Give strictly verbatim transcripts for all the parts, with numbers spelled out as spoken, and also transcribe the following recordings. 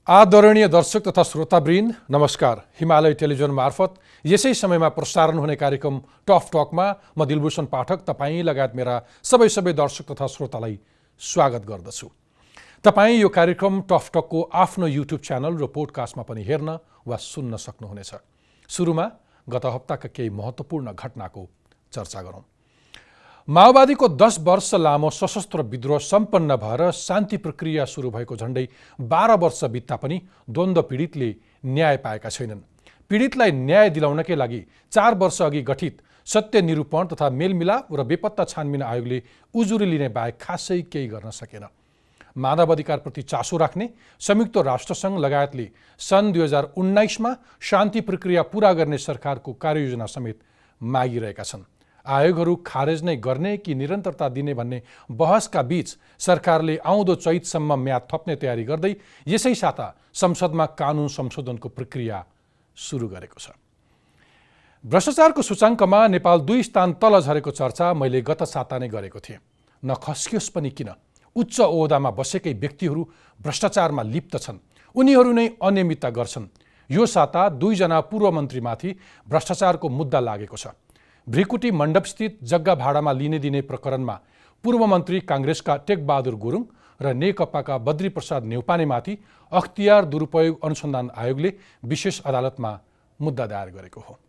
आदरणीय दर्शक तथा श्रोतावृन्द नमस्कार। हिमालय टेलिभिजन मार्फत यसै समयमा प्रसारण हुने कार्यक्रम टफ टकमा म दिलभूषण पाठक तपाईँ लगायत मेरा सबै सबै दर्शक तथा श्रोतालाई स्वागत गर्दछु। तपाईँ यो कार्यक्रम टफ टकको आफ्नो युट्युब च्यानल र पोडकास्टमा पनि हेर्न वा सुन्न सक्नुहुनेछ। सुरुमा गत हप्ताका केही महत्त्वपूर्ण घटनाको चर्चा गरौँ। माओवादीको दस वर्ष लामो सशस्त्र विद्रोह सम्पन्न भएर शान्ति प्रक्रिया सुरु भएको झण्डै बाह्र वर्ष बित्दा पनि द्वन्द्व पीडितले न्याय पाएका छैनन्। पीडितलाई न्याय दिलाउनकै लागि चार वर्ष अघि गठित सत्य निरूपण तथा मेलमिलाप र बेपत्ता छानबिन आयोगले उजुरी लिने बाहेक खासै केही गर्न सकेन। मानव अधिकारप्रति चासो राख्ने संयुक्त राष्ट्रसङ्घ लगायतले सन् दुई हजार उन्नाइसमा शान्ति प्रक्रिया पूरा गर्ने सरकारको कार्ययोजना समेत मागिरहेका छन्। आयोगहरू खारेज नै गर्ने कि निरन्तरता दिने भन्ने बहसका बीच सरकारले आउँदो चैतसम्म म्याद थप्ने तयारी गर्दै यसै साता संसदमा कानुन संशोधनको प्रक्रिया सुरु गरेको छ। भ्रष्टाचारको सूचाङ्कमा नेपाल दुई स्थान तल झरेको चर्चा मैले गत साता नै गरेको थिएँ। नखस्कियोस् पनि किन, उच्च ओहदामा बसेकै व्यक्तिहरू भ्रष्टाचारमा लिप्त छन्, उनीहरू नै अनियमितता गर्छन्। यो साता दुईजना पूर्व मन्त्रीमाथि भ्रष्टाचारको मुद्दा लागेको छ। भ्रिकुटी मण्डपस्थित जग्गा भाडामा लिने दिने प्रकरणमा पूर्व मन्त्री काङ्ग्रेसका टेकबहादुर गुरुङ र नेकपाका बद्रीप्रसाद न्यौपानेमाथि अख्तियार दुरुपयोग अनुसन्धान आयोगले विशेष अदालतमा मुद्दा दायर गरेको हो।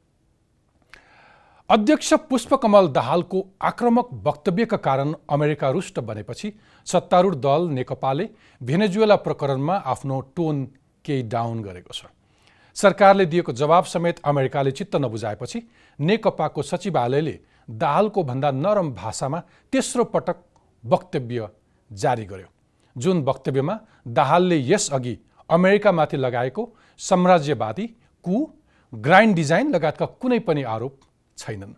अध्यक्ष पुष्पकमल दाहालको आक्रामक वक्तव्यका कारण अमेरिका रुष्ट बनेपछि सत्तारूढ दल नेकपाले भेनेजुएला प्रकरणमा आफ्नो टोन केही डाउन गरेको छ। सरकारले दिएको जवाब समेत अमेरिकाले चित्त नबुझाएपछि नेकपाको सचिवालयले दाहालको भन्दा नरम भाषामा तेस्रो पटक वक्तव्य जारी गर्यो, जुन वक्तव्यमा दाहालले यसअघि अमेरिकामाथि लगाएको साम्राज्यवादी, कु, ग्रान्ड डिजाइन लगायतका कुनै पनि आरोप छैनन्।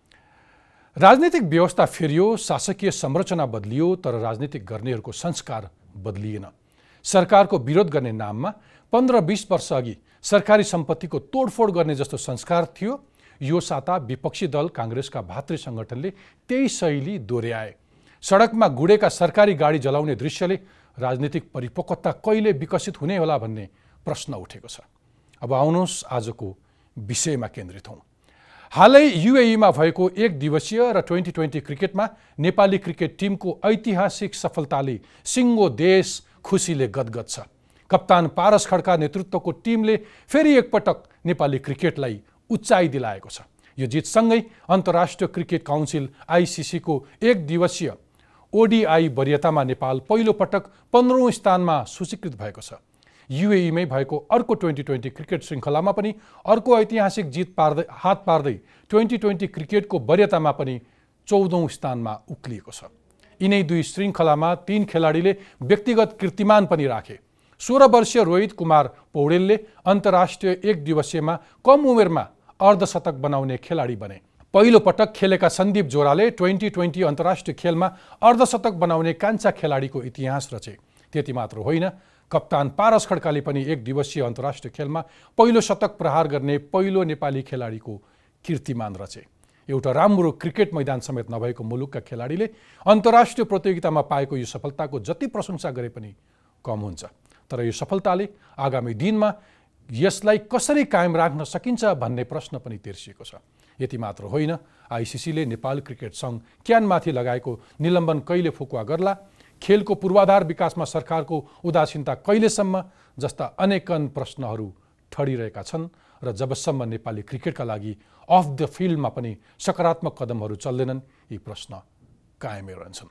राजनीतिक व्यवस्था फेरियो, शासकीय संरचना बदलियो, तर राजनीतिक गर्नेहरूको संस्कार बदलिएन। सरकारको विरोध गर्ने नाममा पन्ध्र बीस वर्ष अघि सरकारी सम्पत्तिको तोडफोड गर्ने जस्तो संस्कार थियो। यो साता विपक्षी दल काङ्ग्रेसका भातृ सङ्गठनले त्यही शैली दोहोर्याए। सडकमा गुडेका सरकारी गाडी जलाउने दृश्यले राजनीतिक परिपक्वता कहिले विकसित हुने होला भन्ने प्रश्न उठेको छ। अब आउनुहोस् आजको विषयमा केन्द्रित हौँ। हालै युएईमा भएको एक दिवसीय र ट्वेन्टी ट्वेन्टी क्रिकेटमा नेपाली क्रिकेट टिमको ऐतिहासिक सफलताले सिङ्गो देश खुसीले गदगद छ। कप्तान पारस खड्का नेतृत्वको टिमले फेरि एकपटक नेपाली क्रिकेटलाई उचाइ दिलाएको छ। यो जितसँगै अन्तर्राष्ट्रिय क्रिकेट काउन्सिल आइसिसीको एक दिवसीय ओडिआई वरियतामा नेपाल पहिलो पटक पन्ध्रौँ स्थानमा सूचीकृत भएको छ। युएईमै भएको अर्को ट्वेन्टी ट्वेन्टी क्रिकेट श्रृङ्खलामा पनि अर्को ऐतिहासिक जित पार्दै हात पार्दै ट्वेन्टी ट्वेन्टी क्रिकेटको वरियतामा पनि चौधौँ स्थानमा उक्लिएको छ। यिनै दुई श्रृङ्खलामा तीन खेलाडीले व्यक्तिगत कीर्तिमान पनि राखे। सोह्र वर्षीय रोहित कुमार पौडेलले अन्तर्राष्ट्रिय एक दिवसीयमा कम उमेरमा अर्धशतक बनाउने खेलाडी बने। पहिलो पटक खेलेका सन्दीप जोराले ट्वेन्टी ट्वेन्टी अन्तर्राष्ट्रिय खेलमा अर्धशतक बनाउने कान्छा खेलाडीको इतिहास रचे। त्यति मात्र होइन, कप्तान पारस खड्काले पनि एक दिवसीय अन्तर्राष्ट्रिय खेलमा पहिलो शतक प्रहार गर्ने पहिलो नेपाली खेलाडीको कीर्तिमान रचे। एउटा राम्रो क्रिकेट मैदान समेत नभएको मुलुकका खेलाडीले अन्तर्राष्ट्रिय प्रतियोगितामा पाएको यो सफलताको जति प्रशंसा गरे पनि कम हुन्छ। तर यो सफलताले आगामी दिनमा यसलाई कसरी कायम राख्न सकिन्छ भन्ने प्रश्न पनि तिर्सिएको छ। यति मात्र होइन, आइसिसीले नेपाल क्रिकेट सङ्घ क्यानमाथि लगाएको निलम्बन कहिले फुकुवा गर्ला, खेलको पूर्वाधार विकासमा सरकारको उदासीनता कहिलेसम्म जस्ता अनेकन प्रश्नहरू ठडिरहेका छन् र जबसम्म नेपाली क्रिकेटका लागि अफ द फिल्डमा पनि सकारात्मक कदमहरू चल्दैनन्, यी प्रश्न कायमै रहन्छन्।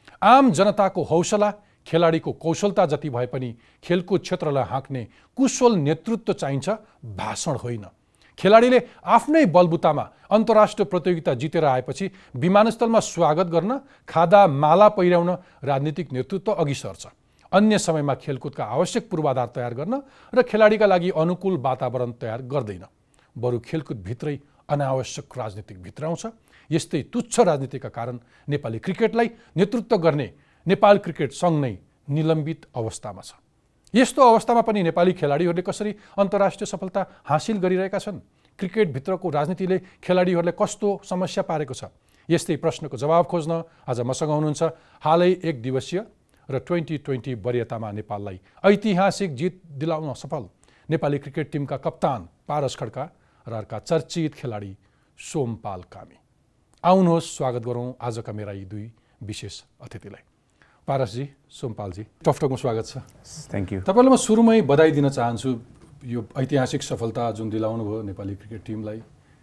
आम जनताको हौसला, खेलाडीको कौशलता जति भए पनि खेलकुद क्षेत्रलाई हाँक्ने कुशल नेतृत्व चाहिन्छ, भाषण होइन। खेलाडीले आफ्नै बलबुतामा अन्तर्राष्ट्रिय प्रतियोगिता जितेर आएपछि विमानस्थलमा स्वागत गर्न, खादा माला पहिर्याउन राजनीतिक नेतृत्व अघि सर्छ। अन्य समयमा खेलकुदका आवश्यक पूर्वाधार तयार गर्न र खेलाडीका लागि अनुकूल वातावरण तयार गर्दैन, बरु खेलकुदभित्रै अनावश्यक राजनीतिक भित्राउँछ। यस्तै तुच्छ राजनीतिका कारण नेपाली क्रिकेटलाई नेतृत्व गर्ने नेपाल क्रिकेट सङ्घ नै निलम्बित अवस्थामा छ। यस्तो अवस्थामा पनि नेपाली खेलाडीहरूले कसरी अन्तर्राष्ट्रिय सफलता हासिल गरिरहेका छन्? क्रिकेटभित्रको राजनीतिले खेलाडीहरूलाई कस्तो समस्या पारेको छ? यस्तै प्रश्नको जवाब खोज्न आज मसँग हुनुहुन्छ हालै एक दिवसीय र ट्वेन्टी ट्वेन्टी वरियतामा नेपाललाई ऐतिहासिक जित दिलाउन सफल नेपाली क्रिकेट टिमका कप्तान पारस खड्का र अर्का चर्चित खेलाडी सोमपाल कामी। आउनुहोस् स्वागत गरौँ आजका मेरा यी दुई विशेष अतिथिलाई। पारसजी, सोमपालजी, टकटकमा स्वागत छ। Thank you. तपाईँलाई म सुरुमै बधाई दिन चाहन्छु यो ऐतिहासिक सफलता जुन दिलाउनु भयो नेपाली क्रिकेट टिमलाई।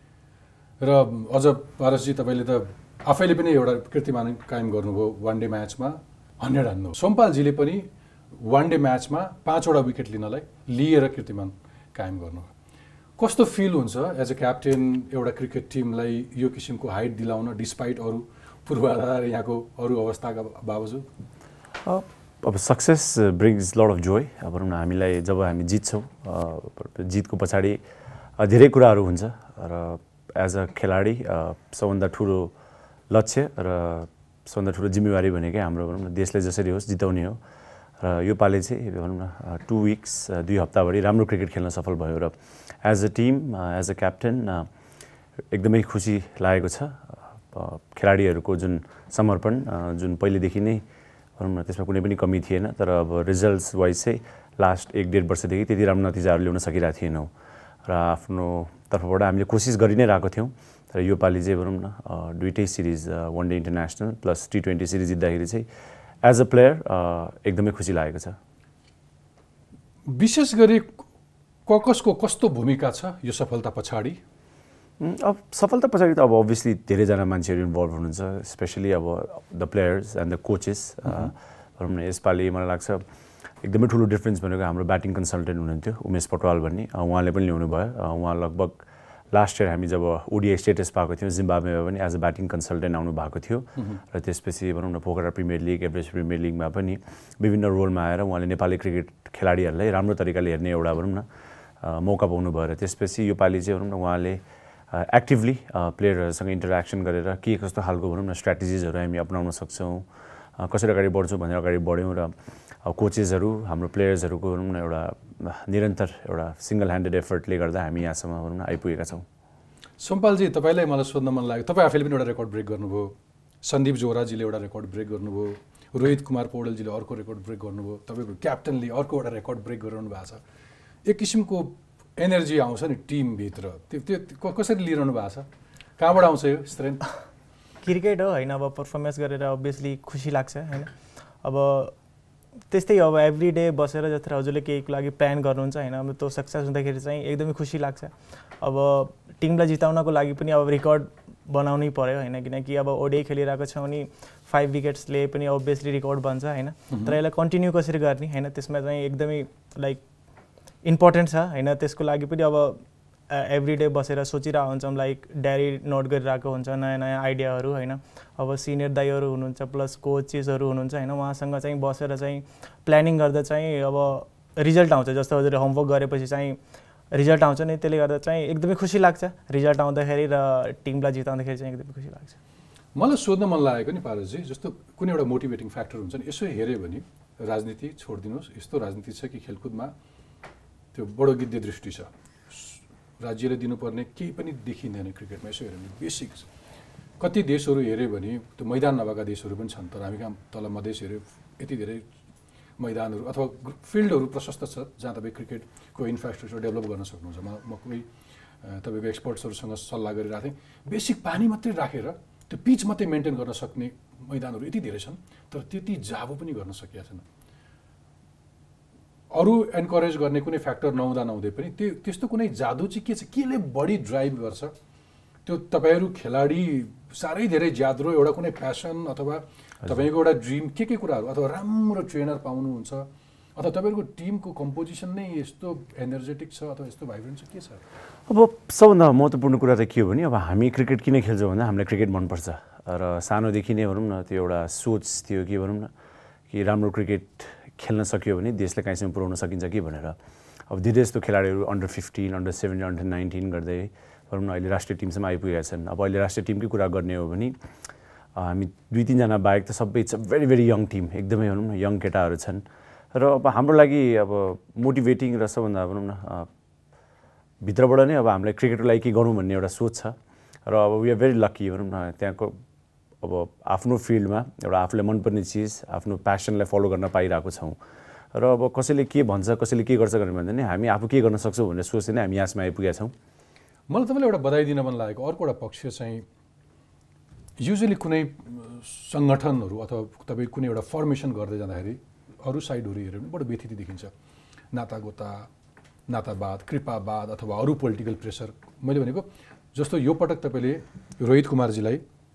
र अझ पारसजी तपाईँले त आफैले पनि एउटा कीर्तिमान कायम गर्नुभयो वान डे म्याचमा हन्ड्रेड हान्नु। सोमपालजीले पनि वान डे म्याचमा पाँचवटा विकेट लिनलाई लिएर कीर्तिमान कायम गर्नुभयो। कस्तो फिल हुन्छ एज अ क्याप्टेन एउटा क्रिकेट टिमलाई यो किसिमको हाइट दिलाउन डिस्पाइट अरू पूर्वाधार यहाँको अरू अवस्थाका बावजुद? अब success brings lot of joy. अब भनौँ न हामीलाई जब हामी जित्छौँ जितको पछाडि धेरै कुराहरू हुन्छ र एज अ खेलाडी सबभन्दा ठुलो लक्ष्य र सबभन्दा ठुलो जिम्मेवारी भनेकै हाम्रो भनौँ न देशलाई जसरी होस् जिताउने हो। र यो पालि चाहिँ भनौँ न टु विक्स दुई हप्ताभरि राम्रो क्रिकेट खेल्न सफल भयो र as a team as a captain एकदमै खुसी लागेको छ। खेलाडीहरूको जुन समर्पण जुन पहिलेदेखि नै भनौँ न त्यसमा कुनै पनि कमी थिएन, तर अब रिजल्ट्स वाइज चाहिँ लास्ट एक डेढ वर्षदेखि त्यति राम्रो नतिजाहरू ल्याउन सकिरहेको थिएनौँ र आफ्नो तर्फबाट हामीले कोसिस गरि नै रहेको थियौँ। तर यो पालि चाहिँ भनौँ न दुइटै series one day international plus T twenty series जित्दाखेरि चाहिँ एज अ प्लेयर एकदमै खुसी लागेको छ। विशेष गरी ककसको कस्तो भूमिका छ यो सफलता पछाडि? अब सफलता पछाडि त अब अभियसली धेरैजना मान्छेहरू इन्भल्भ हुनुहुन्छ, स्पेसली अब the players and the coaches. भनौँ न यसपालि मलाई लाग्छ एकदमै ठुलो डिफ्रेन्स भनेको हाम्रो ब्याटिङ कन्सल्टेन्ट हुनुहुन्थ्यो उमेश पटवाल भन्ने, उहाँले पनि ल्याउनु भयो। उहाँ लगभग लास्ट इयर हामी जब ओडिआई स्टेटस पाएको थियौँ जिम्बाब्वेमा पनि एज अ ब्याटिङ कन्सल्टेन्ट आउनु भएको थियो र त्यसपछि भनौँ न Pokhara premier league Everest premier लिगमा पनि विभिन्न रोलमा आएर उहाँले नेपाली क्रिकेट खेलाडीहरूलाई राम्रो तरिकाले हेर्ने एउटा भनौँ न मौका पाउनु भयो। र त्यसपछि यो पालि चाहिँ भनौँ न उहाँले एक्टिभली प्लेयरहरूसँग इन्टरेक्सन गरेर के कस्तो खालको भनौँ न स्ट्राटेजिजहरू हामी अपनाउन सक्छौँ, कसरी अगाडि बढ्छौँ भनेर अगाडि बढ्यौँ र कोचेसहरू हाम्रो प्लेयर्सहरूको भनौँ न एउटा निरन्तर एउटा सिङ्गल ह्यान्डेड एफर्टले गर्दा हामी यहाँसम्म भनौँ न आइपुगेका छौँ। सोमपालजी, तपाईँलाई मलाई सोध्न मन लाग्यो, तपाईँ आफैले पनि एउटा रेकर्ड ब्रेक गर्नुभयो, सन्दीप जोराजीले एउटा रेकर्ड ब्रेक गर्नुभयो, रोहित कुमार पौडेलजीले अर्को रेकर्ड ब्रेक गर्नुभयो, तपाईँको क्याप्टनले अर्को एउटा रेकर्ड ब्रेक गरिरहनु भएको छ। एक किसिमको एनर्जी आउँछ नि टिमभित्र, त्यो त्यो कसरी लिइरहनु भएको छ? कहाँबाट आउँछ यो स्ट्रेन्थ? क्रिकेट हो होइन, अब पर्फर्मेन्स गरेर अभियसली खुसी लाग्छ होइन। अब त्यस्तै अब एभ्री डे बसेर जत्र हजुरले केहीको लागि प्लान गर्नुहुन्छ होइन, अब त्यो सक्सेस हुँदाखेरि चाहिँ एकदमै खुसी लाग्छ। अब टिमलाई जिताउनको लागि पनि अब रेकर्ड बनाउनै पर्यो होइन, किनकि अब ओडिआई खेलिरहेको छ भने फाइभ विकेट्सले पनि अभियसली रेकर्ड बन्छ होइन। तर यसलाई कन्टिन्यू कसरी गर्ने होइन, त्यसमा चाहिँ एकदमै लाइक इम्पोर्टेन्ट छ होइन। त्यसको लागि पनि अब एभ्री डे बसेर सोचिरहेको हुन्छौँ, लाइक डायरी नोट गरिरहेको हुन्छ नयाँ नयाँ आइडियाहरू होइन। अब सिनियर दाइहरू हुनुहुन्छ प्लस कोचेसहरू हुनुहुन्छ होइन, उहाँसँग चाहिँ बसेर चाहिँ प्लानिङ गर्दा चाहिँ अब रिजल्ट आउँछ। जस्तो हजुरले होमवर्क गरेपछि चाहिँ रिजल्ट आउँछ नि, त्यसले गर्दा चाहिँ एकदमै खुसी लाग्छ रिजल्ट आउँदाखेरि र टिमलाई जिताउँदाखेरि चाहिँ एकदमै खुसी लाग्छ। मलाई सोध्न मन लागेको नि पारसजी, जस्तो कुनै एउटा मोटिभेटिङ फ्याक्टर हुन्छ नि, यसो हेऱ्यो भने राजनीति छोडिदिनुहोस्, यस्तो राजनीति छ कि खेलकुदमा त्यो बडो गिद्धे दृष्टि छ, राज्यले दिनुपर्ने केही पनि देखिँदैन क्रिकेटमा। यसो हेऱ्यो भने बेसिक कति देशहरू हेऱ्यो भने त्यो मैदान नभएका देशहरू पनि छन्, तर हामी कहाँ तल मधेस हेऱ्यो यति धेरै मैदानहरू अथवा फिल्डहरू प्रशस्त छ जहाँ तपाईँ क्रिकेटको इन्फ्रास्ट्रक्चर डेभलप गर्न सक्नुहुन्छ। म म कोही तपाईँको एक्सपर्ट्सहरूसँग सल्लाह गरिरहेको थिएँ, बेसिक पानी मात्रै राखेर त्यो पिच मात्रै मेन्टेन गर्न सक्ने मैदानहरू यति धेरै छन्, तर त्यति जाबो पनि गर्न सकिएको छैन। अरू एन्करेज गर्ने कुनै फ्याक्टर नहुँदा नहुँदै पनि त्यो त्यस्तो कुनै जादु चाहिँ के छ, केले बढी ड्राइभ गर्छ त्यो? तपाईँहरू खेलाडी साह्रै धेरै ज्याद्रो एउटा कुनै प्यासन अथवा तपाईँको एउटा ड्रिम के के कुराहरू, अथवा राम्रो ट्रेनर पाउनुहुन्छ, अथवा तपाईँहरूको टिमको कम्पोजिसन नै यस्तो एनर्जेटिक छ अथवा यस्तो भाइब्रेन्ट छ, के छ? अब सबभन्दा महत्त्वपूर्ण कुरा त के हो भने अब हामी क्रिकेट किन खेल्छौँ भन्दा हामीलाई क्रिकेट मनपर्छ र सानोदेखि नै भनौँ न त्यो एउटा सोच थियो कि भनौँ न कि राम्रो क्रिकेट खेल्न सक्यो भने देशलाई कहीँसम्म पुर्याउन सकिन्छ कि भनेर। अब धेरै जस्तो खेलाडीहरू under fifteen under seventeen under nineteen गर्दै भनौँ न अहिले राष्ट्रिय टिमसम्म आइपुगेका छन्। अब अहिले राष्ट्रिय टिमकै कुरा गर्ने हो भने हामी दुई तिनजना बाहेक त सबै it's a very very young team, एकदमै भनौँ न यङ केटाहरू छन्। र अब हाम्रो लागि अब मोटिभेटिङ र सबभन्दा भनौँ न भित्रबाट नै अब हामीलाई क्रिकेटको लागि के गरौँ भन्ने एउटा सोच छ। र अब वी आर भेरी लकी भनौँ न, त्यहाँको अब आफ्नो फिल्डमा एउटा आफूलाई मनपर्ने चिज आफ्नो प्यासनलाई फलो गर्न पाइरहेको छौँ र अब कसैले के भन्छ कसैले के गर्छ भनेर भन्दा नि हामी आफू के गर्न सक्छौँ भनेर सोचेर नै हामी यहाँसम्म आइपुगेका छौँ। मलाई तपाईँले एउटा बधाई दिन मन लागेको अर्को एउटा पक्ष चाहिँ युजली कुनै सङ्गठनहरू अथवा तपाईँ कुनै एउटा फर्मेसन गर्दै जाँदाखेरि अरू साइडहरू हेऱ्यो भने बडो व्यथिति देखिन्छ। नातागोता, नातावाद, कृपावाद अथवा अरू पोलिटिकल प्रेसर। मैले भनेको जस्तो यो पटक तपाईँले रोहित कुमारजीलाई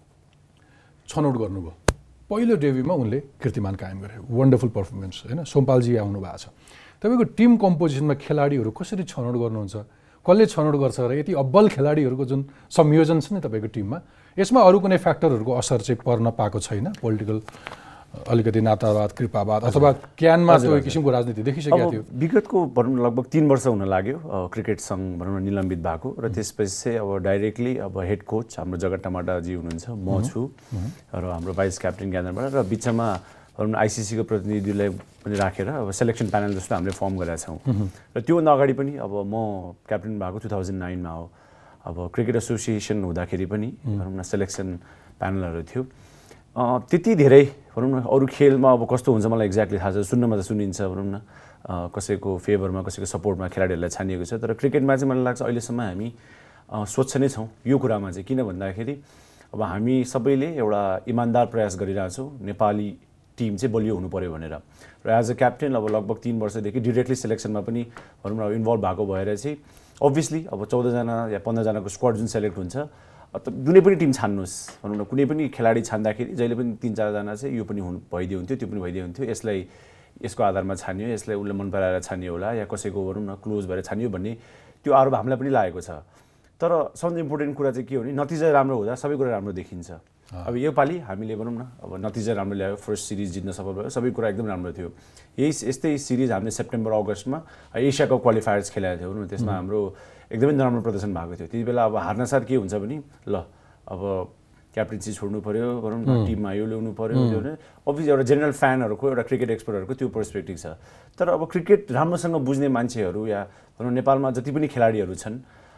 छनौट गर्नुभयो, पहिलो डेब्यूमा उनले कीर्तिमान कायम गरे, वन्डरफुल पर्फर्मेन्स होइन। सोमपालजी आउनु भएको छ। तपाईँको टिम कम्पोजिसनमा खेलाडीहरू कसरी छनौट गर्नुहुन्छ, कसले छनौट गर्छ र यति अब्बल खेलाडीहरूको जुन संयोजन छ नि तपाईँको टिममा, यसमा अरू कुनै फ्याक्टरहरूको असर चाहिँ पर्न पाएको छैन? पोलिटिकल अलिकति नातावाद, कृपावाद अथवा क्यानमा त्यो किसिमको राजनीति देखिसकेको थियो। विगतको भनौँ न लगभग तीन वर्ष हुन लाग्यो क्रिकेट सङ्घ भनौँ न निलम्बित भएको र त्यसपछि चाहिँ अब डाइरेक्टली अब हेड कोच हाम्रो जगत टमाटाजी हुनुहुन्छ, म छु र हाम्रो भाइस क्याप्टेन ज्ञानबाट र बिचमा भनौँ न आइसिसीको प्रतिनिधिलाई पनि राखेर अब सेलेक्सन प्यानल जस्तो हामीले फर्म गरेका छौँ र त्योभन्दा अगाडि पनि अब म क्याप्टेन भएको टु थाउजन्ड नाइनमा हो। अब क्रिकेट एसोसिएसन हुँदाखेरि पनि भनौँ न सेलेक्सन प्यानलहरू थियो। त्यति धेरै भनौँ न अरू खेलमा अब कस्तो हुन्छ मलाई एक्ज्याक्टली थाहा छ, सुन्नमा त सुनिन्छ भनौँ न कसैको फेभरमा कसैको सपोर्टमा खेलाडीहरूलाई छानिएको छ। तर क्रिकेटमा चाहिँ मलाई लाग्छ अहिलेसम्म हामी स्वच्छ नै छौँ यो कुरामा चाहिँ। किन भन्दाखेरि अब हामी सबैले एउटा इमान्दार प्रयास गरिरहेछौँ नेपाली टिम चाहिँ बलियो हुनु पऱ्यो भनेर र एज अ क्याप्टेन अब लगभग तीन वर्षदेखि डिरेक्टली सेलेक्सनमा पनि भनौँ न इन्भल्भ भएको भएर चाहिँ अभियसली अब चौधजना या पन्ध्रजनाको स्क्वाड जुन सेलेक्ट हुन्छ जुनै पनि टिम छान्नुहोस् भनौँ न कुनै पनि खेलाडी छान्दाखेरि जहिले पनि तिन चारजना चाहिँ यो पनि हुनु भइदियो हुन्थ्यो त्यो पनि भइदियो हुन्थ्यो, यसलाई यसको आधारमा छानियो, यसलाई उसले मन पराएर छानियो होला या कसैको भनौँ न क्लोज भएर छानियो भन्ने त्यो आरोप हामीलाई पनि लागेको छ। तर सबभन्दा इम्पोर्टेन्ट कुरा चाहिँ के हो भने नतिजा राम्रो हुँदा सबै कुरा राम्रो देखिन्छ। अब योपालि हामीले भनौँ न अब नतिजा राम्रो ल्यायो, फर्स्ट सिरिज जित्न सफल भयो, सबै कुरा एकदम राम्रो थियो। यही यस्तै सिरिज हामीले सेप्टेम्बर अगस्तमा एसिया कप क्वालिफायर्स खेलेका थियौँ भनौँ, त्यसमा हाम्रो एकदमै नराम्रो प्रदर्शन भएको थियो। त्यति बेला अब हार्नसाथ के हुन्छ भने ल अब क्याप्टेन्सी छोड्नु पऱ्यो भनौँ न, टिममा यो ल्याउनु पऱ्यो त्यो भने अभियसली एउटा जेनरल फ्यानहरूको एउटा क्रिकेट एक्सपर्टहरूको त्यो पर्सपेक्टिभ छ। तर अब क्रिकेट राम्रोसँग बुझ्ने मान्छेहरू या भनौँ नेपालमा जति पनि खेलाडीहरू छन्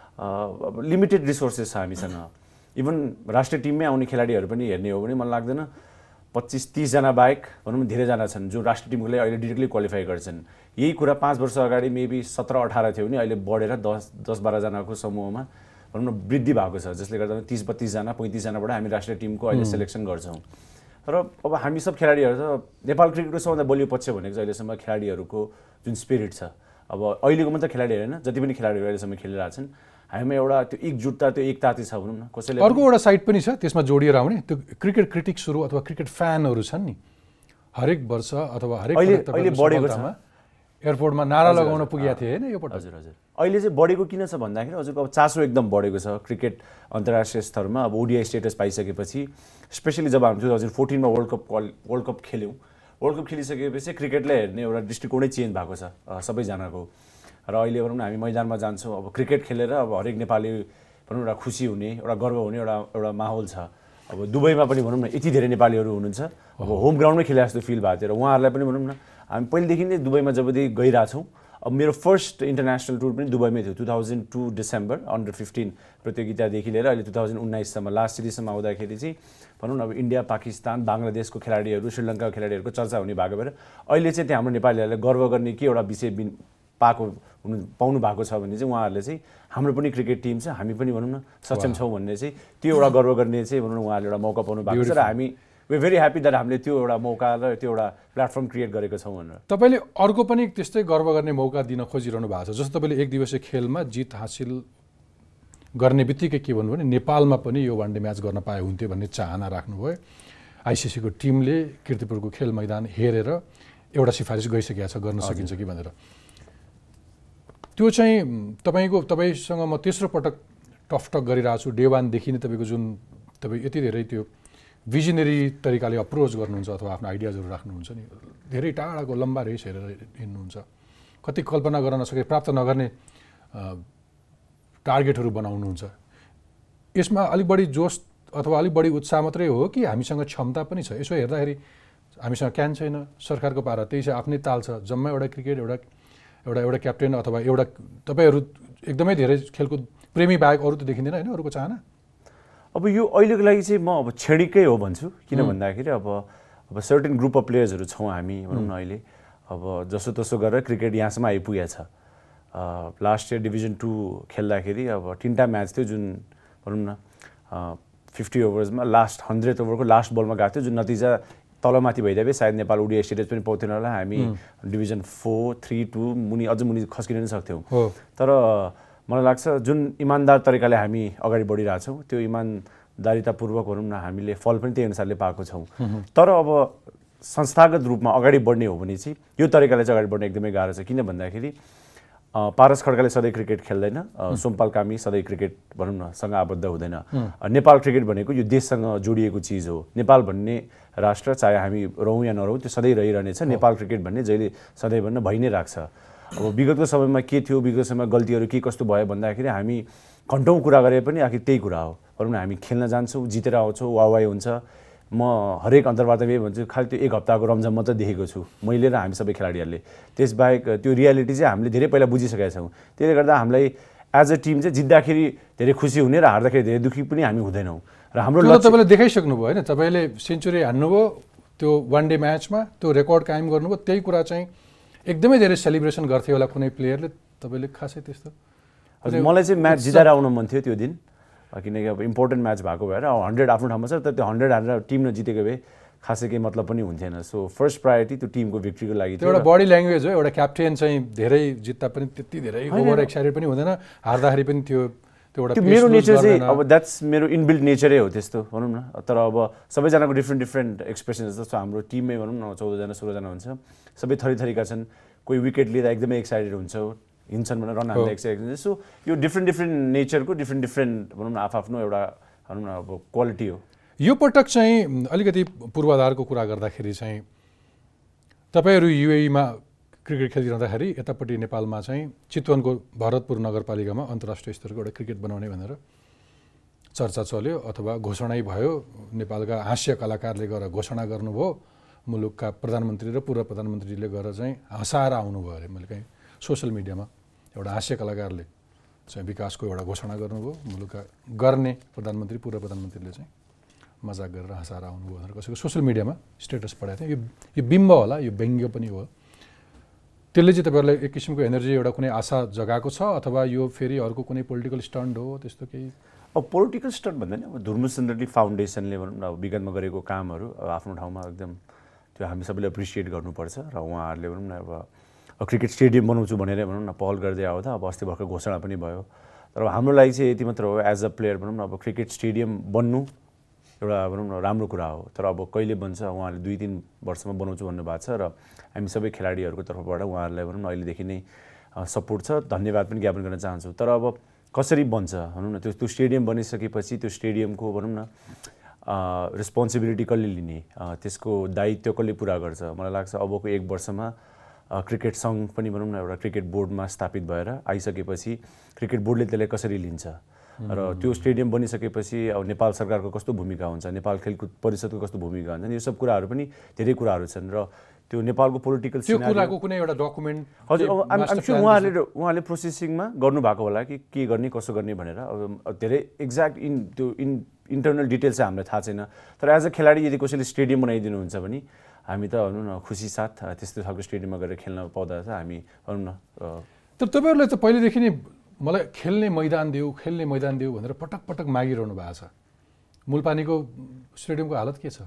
अब लिमिटेड रिसोर्सेस छ हामीसँग। इभन राष्ट्रिय टिममै आउने खेलाडीहरू पनि हेर्ने हो भने मलाई लाग्दैन पच्चिस तिसजना बाहेक भनौँ न धेरैजना छन् जो राष्ट्रिय टिमको लागि अहिले डिरेक्टली क्वालिफाई गर्छन्। यही कुरा पाँच वर्ष अगाडि मेबी सत्र अठार थियो भने अहिले बढेर दस दस बाह्रजनाको समूहमा भनौँ न वृद्धि भएको छ, जसले गर्दा तिस बत्तिसजना पैँतिसजनाबाट हामी राष्ट्रिय टिमको अहिले सेलेक्सन गर्छौँ। र अब हामी सब खेलाडीहरू त नेपाल क्रिकेटको सबभन्दा बलियो पक्ष भनेको चाहिँ अहिलेसम्म खेलाडीहरूको जुन स्पिरिट छ। अब अहिलेको मात्रै खेलाडीहरू होइन, जति पनि खेलाडीहरू अहिलेसम्म खेलिरहेको छन् हामीमा एउटा त्यो एकजुटता त्यो एकता चाहिँ छ भनौँ न। कसैले अर्को एउटा साइड पनि छ त्यसमा जोडिएर आउने त्यो क्रिकेट क्रिटिक्सहरू अथवा क्रिकेट फ्यानहरू छन् नि, हरेक वर्ष अथवा हरेक अहिले बढेको छ। एयरपोर्टमा नारा लगाउन पुगेका थिए होइन यो पटक। हजुर हजुर अहिले चाहिँ बढेको किन छ भन्दाखेरि हजुरको अब चासो एकदम बढेको छ क्रिकेट अन्तर्राष्ट्रिय स्तरमा। अब ओडिआई स्टेटस पाइसकेपछि स्पेसली जब हामी टु थाउजन्ड फोर्टिनमा वर्ल्ड कप वर्ल्ड कप खेल्यौँ, वर्ल्ड कप खेलिसकेपछि क्रिकेटलाई हेर्ने एउटा दृष्टिकोणै चेन्ज भएको छ सबैजनाको। र अहिले भनौँ न हामी मैदानमा जान्छौँ अब क्रिकेट खेलेर अब हरेक नेपाली भनौँ एउटा खुसी हुने एउटा गर्व हुने एउटा एउटा माहौल छ। अब दुबईमा पनि भनौँ न यति धेरै नेपालीहरू हुनुहुन्छ, अब होम ग्राउन्डमै खेले जस्तो फिल भएको थियो र उहाँहरूलाई पनि भनौँ न हामी पहिलेदेखि नै दुबईमा जबदेखि गइरहेछौँ। अब मेरो फर्स्ट इन्टरनेसनल टुर पनि दुबईमै थियो two thousand two December under fifteen प्रतियोगितादेखि लिएर अहिले टु थाउजन्ड उन्नाइससम्म लास्ट सिरिजसम्म आउँदाखेरि चाहिँ भनौँ न अब इन्डिया पाकिस्तान बङ्गलादेशको खेलाडीहरू श्रीलङ्काको खेलाडीहरूको चर्चा हुने भएको भएर अहिले चाहिँ त्यहाँ हाम्रो नेपालीहरूले गर्व गर्ने के एउटा विषय पाएको हुनु पाउनु भएको छ भने चाहिँ उहाँहरूले चाहिँ हाम्रो पनि क्रिकेट टिम छ, हामी पनि भनौँ न सक्षम छौँ भन्ने चाहिँ त्यो एउटा गर्व गर्ने चाहिँ भनौँ न उहाँहरूले एउटा मौका पाउनु भएको छ र हामी वी भेरी ह्याप्पी द्याट हामीले त्यो एउटा मौका र त्यो एउटा प्लेटफर्म क्रिएट गरेको छौँ भनेर। तपाईँले अर्को पनि त्यस्तै गर्व गर्ने मौका दिन खोजिरहनु भएको छ। जस्तो तपाईँले एक दिवसीय खेलमा जित हासिल गर्ने बित्तिकै के भन्नुभयो भने नेपालमा पनि यो वान डे म्याच गर्न पाए हुन्थ्यो भन्ने चाहना राख्नुभयो। आइसिसीको टिमले कीर्तिपुरको खेल मैदान हेरेर एउटा सिफारिस गइसकेको छ गर्न सकिन्छ कि भनेर। त्यो चाहिँ तपाईँको तपाईँसँग म तेस्रो पटक टफटक गरिरहेको छु। डे वानदेखि नै तपाईँको जुन तपाईँ यति धेरै त्यो भिजनरी तरिकाले अप्रोच गर्नुहुन्छ अथवा आफ्नो आइडियाजहरू राख्नुहुन्छ नि, धेरै टाढाको लम्बा रेस हेरेर हिँड्नुहुन्छ, कति कल्पना गर्न नसके प्राप्त नगर्ने टार्गेटहरू बनाउनुहुन्छ। यसमा अलिक बढी जोस अथवा अलिक बढी उत्साह मात्रै हो कि हामीसँग क्षमता पनि छ? यसो हेर्दाखेरि हामीसँग क्यान छैन, सरकारको पारा त्यही छ, आफ्नै ताल छ, जम्मा एउटा क्रिकेट एउटा एउटा एउटा क्याप्टेन अथवा एउटा तपाईँहरू एकदमै धेरै खेलकुद प्रेमी बाहेक अरू त देखिँदैन होइन अरूको चाहना? अब यो अहिलेको लागि चाहिँ म अब क्षणिकै हो भन्छु, किन भन्दाखेरि अब अब सर्टेन ग्रुप अफ प्लेयर्सहरू छौँ हामी भनौँ न अहिले, अब जसो तसो गरेर क्रिकेट यहाँसम्म आइपुगेको छ। लास्ट इयर डिभिजन टू खेल्दाखेरि अब तिनवटा म्याच थियो जुन भनौँ न फिफ्टी ओभर्समा लास्ट हन्ड्रेड ओभरको लास्ट बलमा गएको थियो, जुन नतिजा तलमाथि भइदिए सायद नेपाल ओडिआई सिरिज पनि पाउँथेन होला, हामी डिभिजन फोर थ्री टू मुनि अझ मुनि खस्किन पनि सक्थ्यौँ। तर मलाई लाग्छ जुन इमान्दार तरिकाले हामी अगाडि बढिरहेछौँ त्यो इमान्दारितापूर्वक भनौँ न हामीले फल पनि त्यही अनुसारले पाएको छौँ। तर अब संस्थागत रूपमा अगाडि बढ्ने हो भने चाहिँ यो तरिकाले चाहिँ अगाडि बढ्ने एकदमै गाह्रो छ, किन भन्दाखेरि पारस खड्काले सधैँ क्रिकेट खेल्दैन, सोमपाल कामी सधैँ क्रिकेट भनौँ न सँग आबद्ध हुँदैन। नेपाल क्रिकेट भनेको यो देशसँग जोडिएको चिज हो। नेपाल भन्ने राष्ट्र चाहे हामी रहौँ या नरहौँ त्यो सधैँ रहिरहनेछ। नेपाल क्रिकेट भन्ने जहिले सधैँ भन्न भइ नै राख्छ। अब विगतको समयमा के थियो, विगतको समयमा गल्तीहरू के कस्तो भयो भन्दाखेरि हामी घन्टौँ कुरा गरे पनि आखिर त्यही कुरा हो। भनौँ न हामी खेल्न जान्छौँ, जितेर आउँछौँ, वाहवाही हुन्छ। म हरेक अन्तर्वार्तामा यही भन्छु, खालि त्यो एक हप्ताको रमझम मात्रै देखेको छु मैले र हामी सबै खेलाडीहरूले। त्यसबाहेक त्यो रियालिटी चाहिँ हामीले धेरै पहिला बुझिसकेका छौँ। त्यसले गर्दा हामीलाई एज अ टिम चाहिँ जित्दाखेरि धेरै खुसी हुने र हार्दाखेरि धेरै दुःखी पनि हामी हुँदैनौँ। र हाम्रो तपाईँले देखाइसक्नुभयो होइन, तपाईँले सेन्चुरी हान्नुभयो त्यो वान डे म्याचमा, त्यो रेकर्ड कायम गर्नुभयो। त्यही कुरा चाहिँ एकदमै धेरै सेलिब्रेसन गर्थ्यो होला कुनै प्लेयरले, तपाईँले खासै त्यस्तो? हजुर, मलाई चाहिँ म्याच जिताएर आउनु मन थियो त्यो दिन, किनकि अब इम्पोर्टेन्ट म्याच भएको भएर अब हन्ड्रेड आफ्नो ठाउँमा छ, तर त्यो हन्ड्रेड हानेर टिम नजितेको भए खासै केही मतलब पनि हुन्थेन। सो फर्स्ट प्रायोरिटी त्यो टिमको भिक्ट्रीको लागि थियो। एउटा बडी ल्याङ्ग्वेज हो, एउटा क्याप्टेन चाहिँ धेरै जित्दा पनि त्यति धेरै ओभर एक्साइटेड पनि हुँदैन, हार्दाखेरि पनि त्यो त्यो एउटा मेरो नेचर चाहिँ अब द्याट्स मेरो इनबिल्ट नेचरै हो त्यस्तो भनौँ न। तर अब सबैजनाको डिफ्रेन्ट डिफ्रेन्ट एक्सप्रेसन्स जस्तो हाम्रो टिममै भनौँ न चौधजना सोह्रजना हुन्छ, सबै थरी थरीका छन्। कोही विकेट लिँदा एकदमै एक्साइटेड हुन्छ, हिँड्छन् भनेर रन हान्दा एक्साइटेड हुन्छ। सो यो डिफ्रेन्ट डिफ्रेन्ट नेचरको डिफ्रेन्ट डिफ्रेन्ट भनौँ न आफ्नो एउटा भनौँ न अब क्वालिटी हो। यो पटक चाहिँ अलिकति पूर्वाधारको कुरा गर्दाखेरि चाहिँ तपाईँहरू युएईमा क्रिकेट खेलिरहँदाखेरि यतापट्टि नेपालमा चाहिँ चितवनको भरतपुर नगरपालिकामा अन्तर्राष्ट्रिय स्तरको एउटा क्रिकेट बनाउने भनेर चर्चा चल्यो अथवा घोषणै भयो। नेपालका हास्य कलाकारले गएर घोषणा गर्नुभयो, मुलुकका प्रधानमन्त्री र पूर्व प्रधानमन्त्रीले गएर चाहिँ हँसाएर आउनुभयो अरे। मैले कहीँ सोसियल मिडियामा एउटा हास्य कलाकारले चाहिँ विकासको एउटा घोषणा गर्नुभयो, मुलुकका गर्ने प्रधानमन्त्री पूर्व प्रधानमन्त्रीले चाहिँ मजाक गरेर हँसाएर आउनुभयो भनेर कसैको सोसियल मिडियामा स्टेटस पढाएको थियो। यो यो बिम्ब होला, यो व्यङ्ग्य पनि हो। त्यसले चाहिँ तपाईँहरूलाई एक किसिमको एनर्जी एउटा कुनै आशा जगाएको छ अथवा यो फेरि अर्को कुनै पोलिटिकल स्टन्ट हो त्यस्तो केही? अब पोलिटिकल स्टन्ट भन्दा नि अब धुर्मु सुन्दरली फाउन्डेसनले भनौँ न अब विगतमा गरेको कामहरू अब आफ्नो ठाउँमा एकदम त्यो हामी सबैले एप्रिसिएट गर्नुपर्छ। र उहाँहरूले भनौँ न अब क्रिकेट स्टेडियम बनाउँछु भनेर भनौँ न पहल गर्दै आउँदा अब अस्ति भर्खर घोषणा पनि भयो। तर हाम्रो लागि चाहिँ यति मात्र हो, एज अ प्लेयर भनौँ न अब क्रिकेट स्टेडियम बन्नु एउटा भनौँ न राम्रो कुरा हो। तर अब कहिले बन्छ उहाँहरूले दुई तिन वर्षमा बनाउँछु भन्नुभएको छ र हामी सबै खेलाडीहरूको तर्फबाट उहाँहरूलाई भनौँ न अहिलेदेखि नै सपोर्ट छ, धन्यवाद पनि ज्ञापन गर्न चाहन्छु। तर अब कसरी बन्छ भनौँ न, त्यो त्यो स्टेडियम बनिसकेपछि त्यो स्टेडियमको भनौँ न रेस्पोन्सिबिलिटी कसले लिने, त्यसको दायित्व कसले पुरा गर्छ? मलाई लाग्छ अबको एक वर्षमा क्रिकेट सङ्घ पनि भनौँ न एउटा क्रिकेट बोर्डमा स्थापित भएर आइसकेपछि क्रिकेट बोर्डले त्यसलाई कसरी लिन्छ र त्यो स्टेडियम बनिसकेपछि अब नेपाल सरकारको कस्तो भूमिका हुन्छ, नेपाल खेलकुद परिषदको कस्तो भूमिका हुन्छ, यो सब कुराहरू पनि धेरै कुराहरू छन्। र त्यो नेपालको पोलिटिकल त्यो कुराको कुनै एउटा डकुमेन्ट हजुर अब आइम स्योर उहाँहरूले उहाँले प्रोसेसिङमा गर्नुभएको होला कि के गर्ने कसो गर्ने भनेर। अब धेरै एक्ज्याक्ट इन त्यो इन इन्टरनल डिटेल्स चाहिँ हामीलाई थाहा छैन। तर एज अ खेलाडी यदि कसैले स्टेडियम बनाइदिनुहुन्छ भने हामी त भनौँ न खुसी साथ त्यस्तो खालको स्टेडियममा गएर खेल्न पाउँदा चाहिँ हामी भनौँ न। तर तपाईँहरूले त पहिलेदेखि नै मलाई खेल्ने मैदान देऊ खेल्ने मैदान देऊ भनेर पटक पटक मागिरहनु भएको छ। मुलपानीको स्टेडियमको हालत के छ?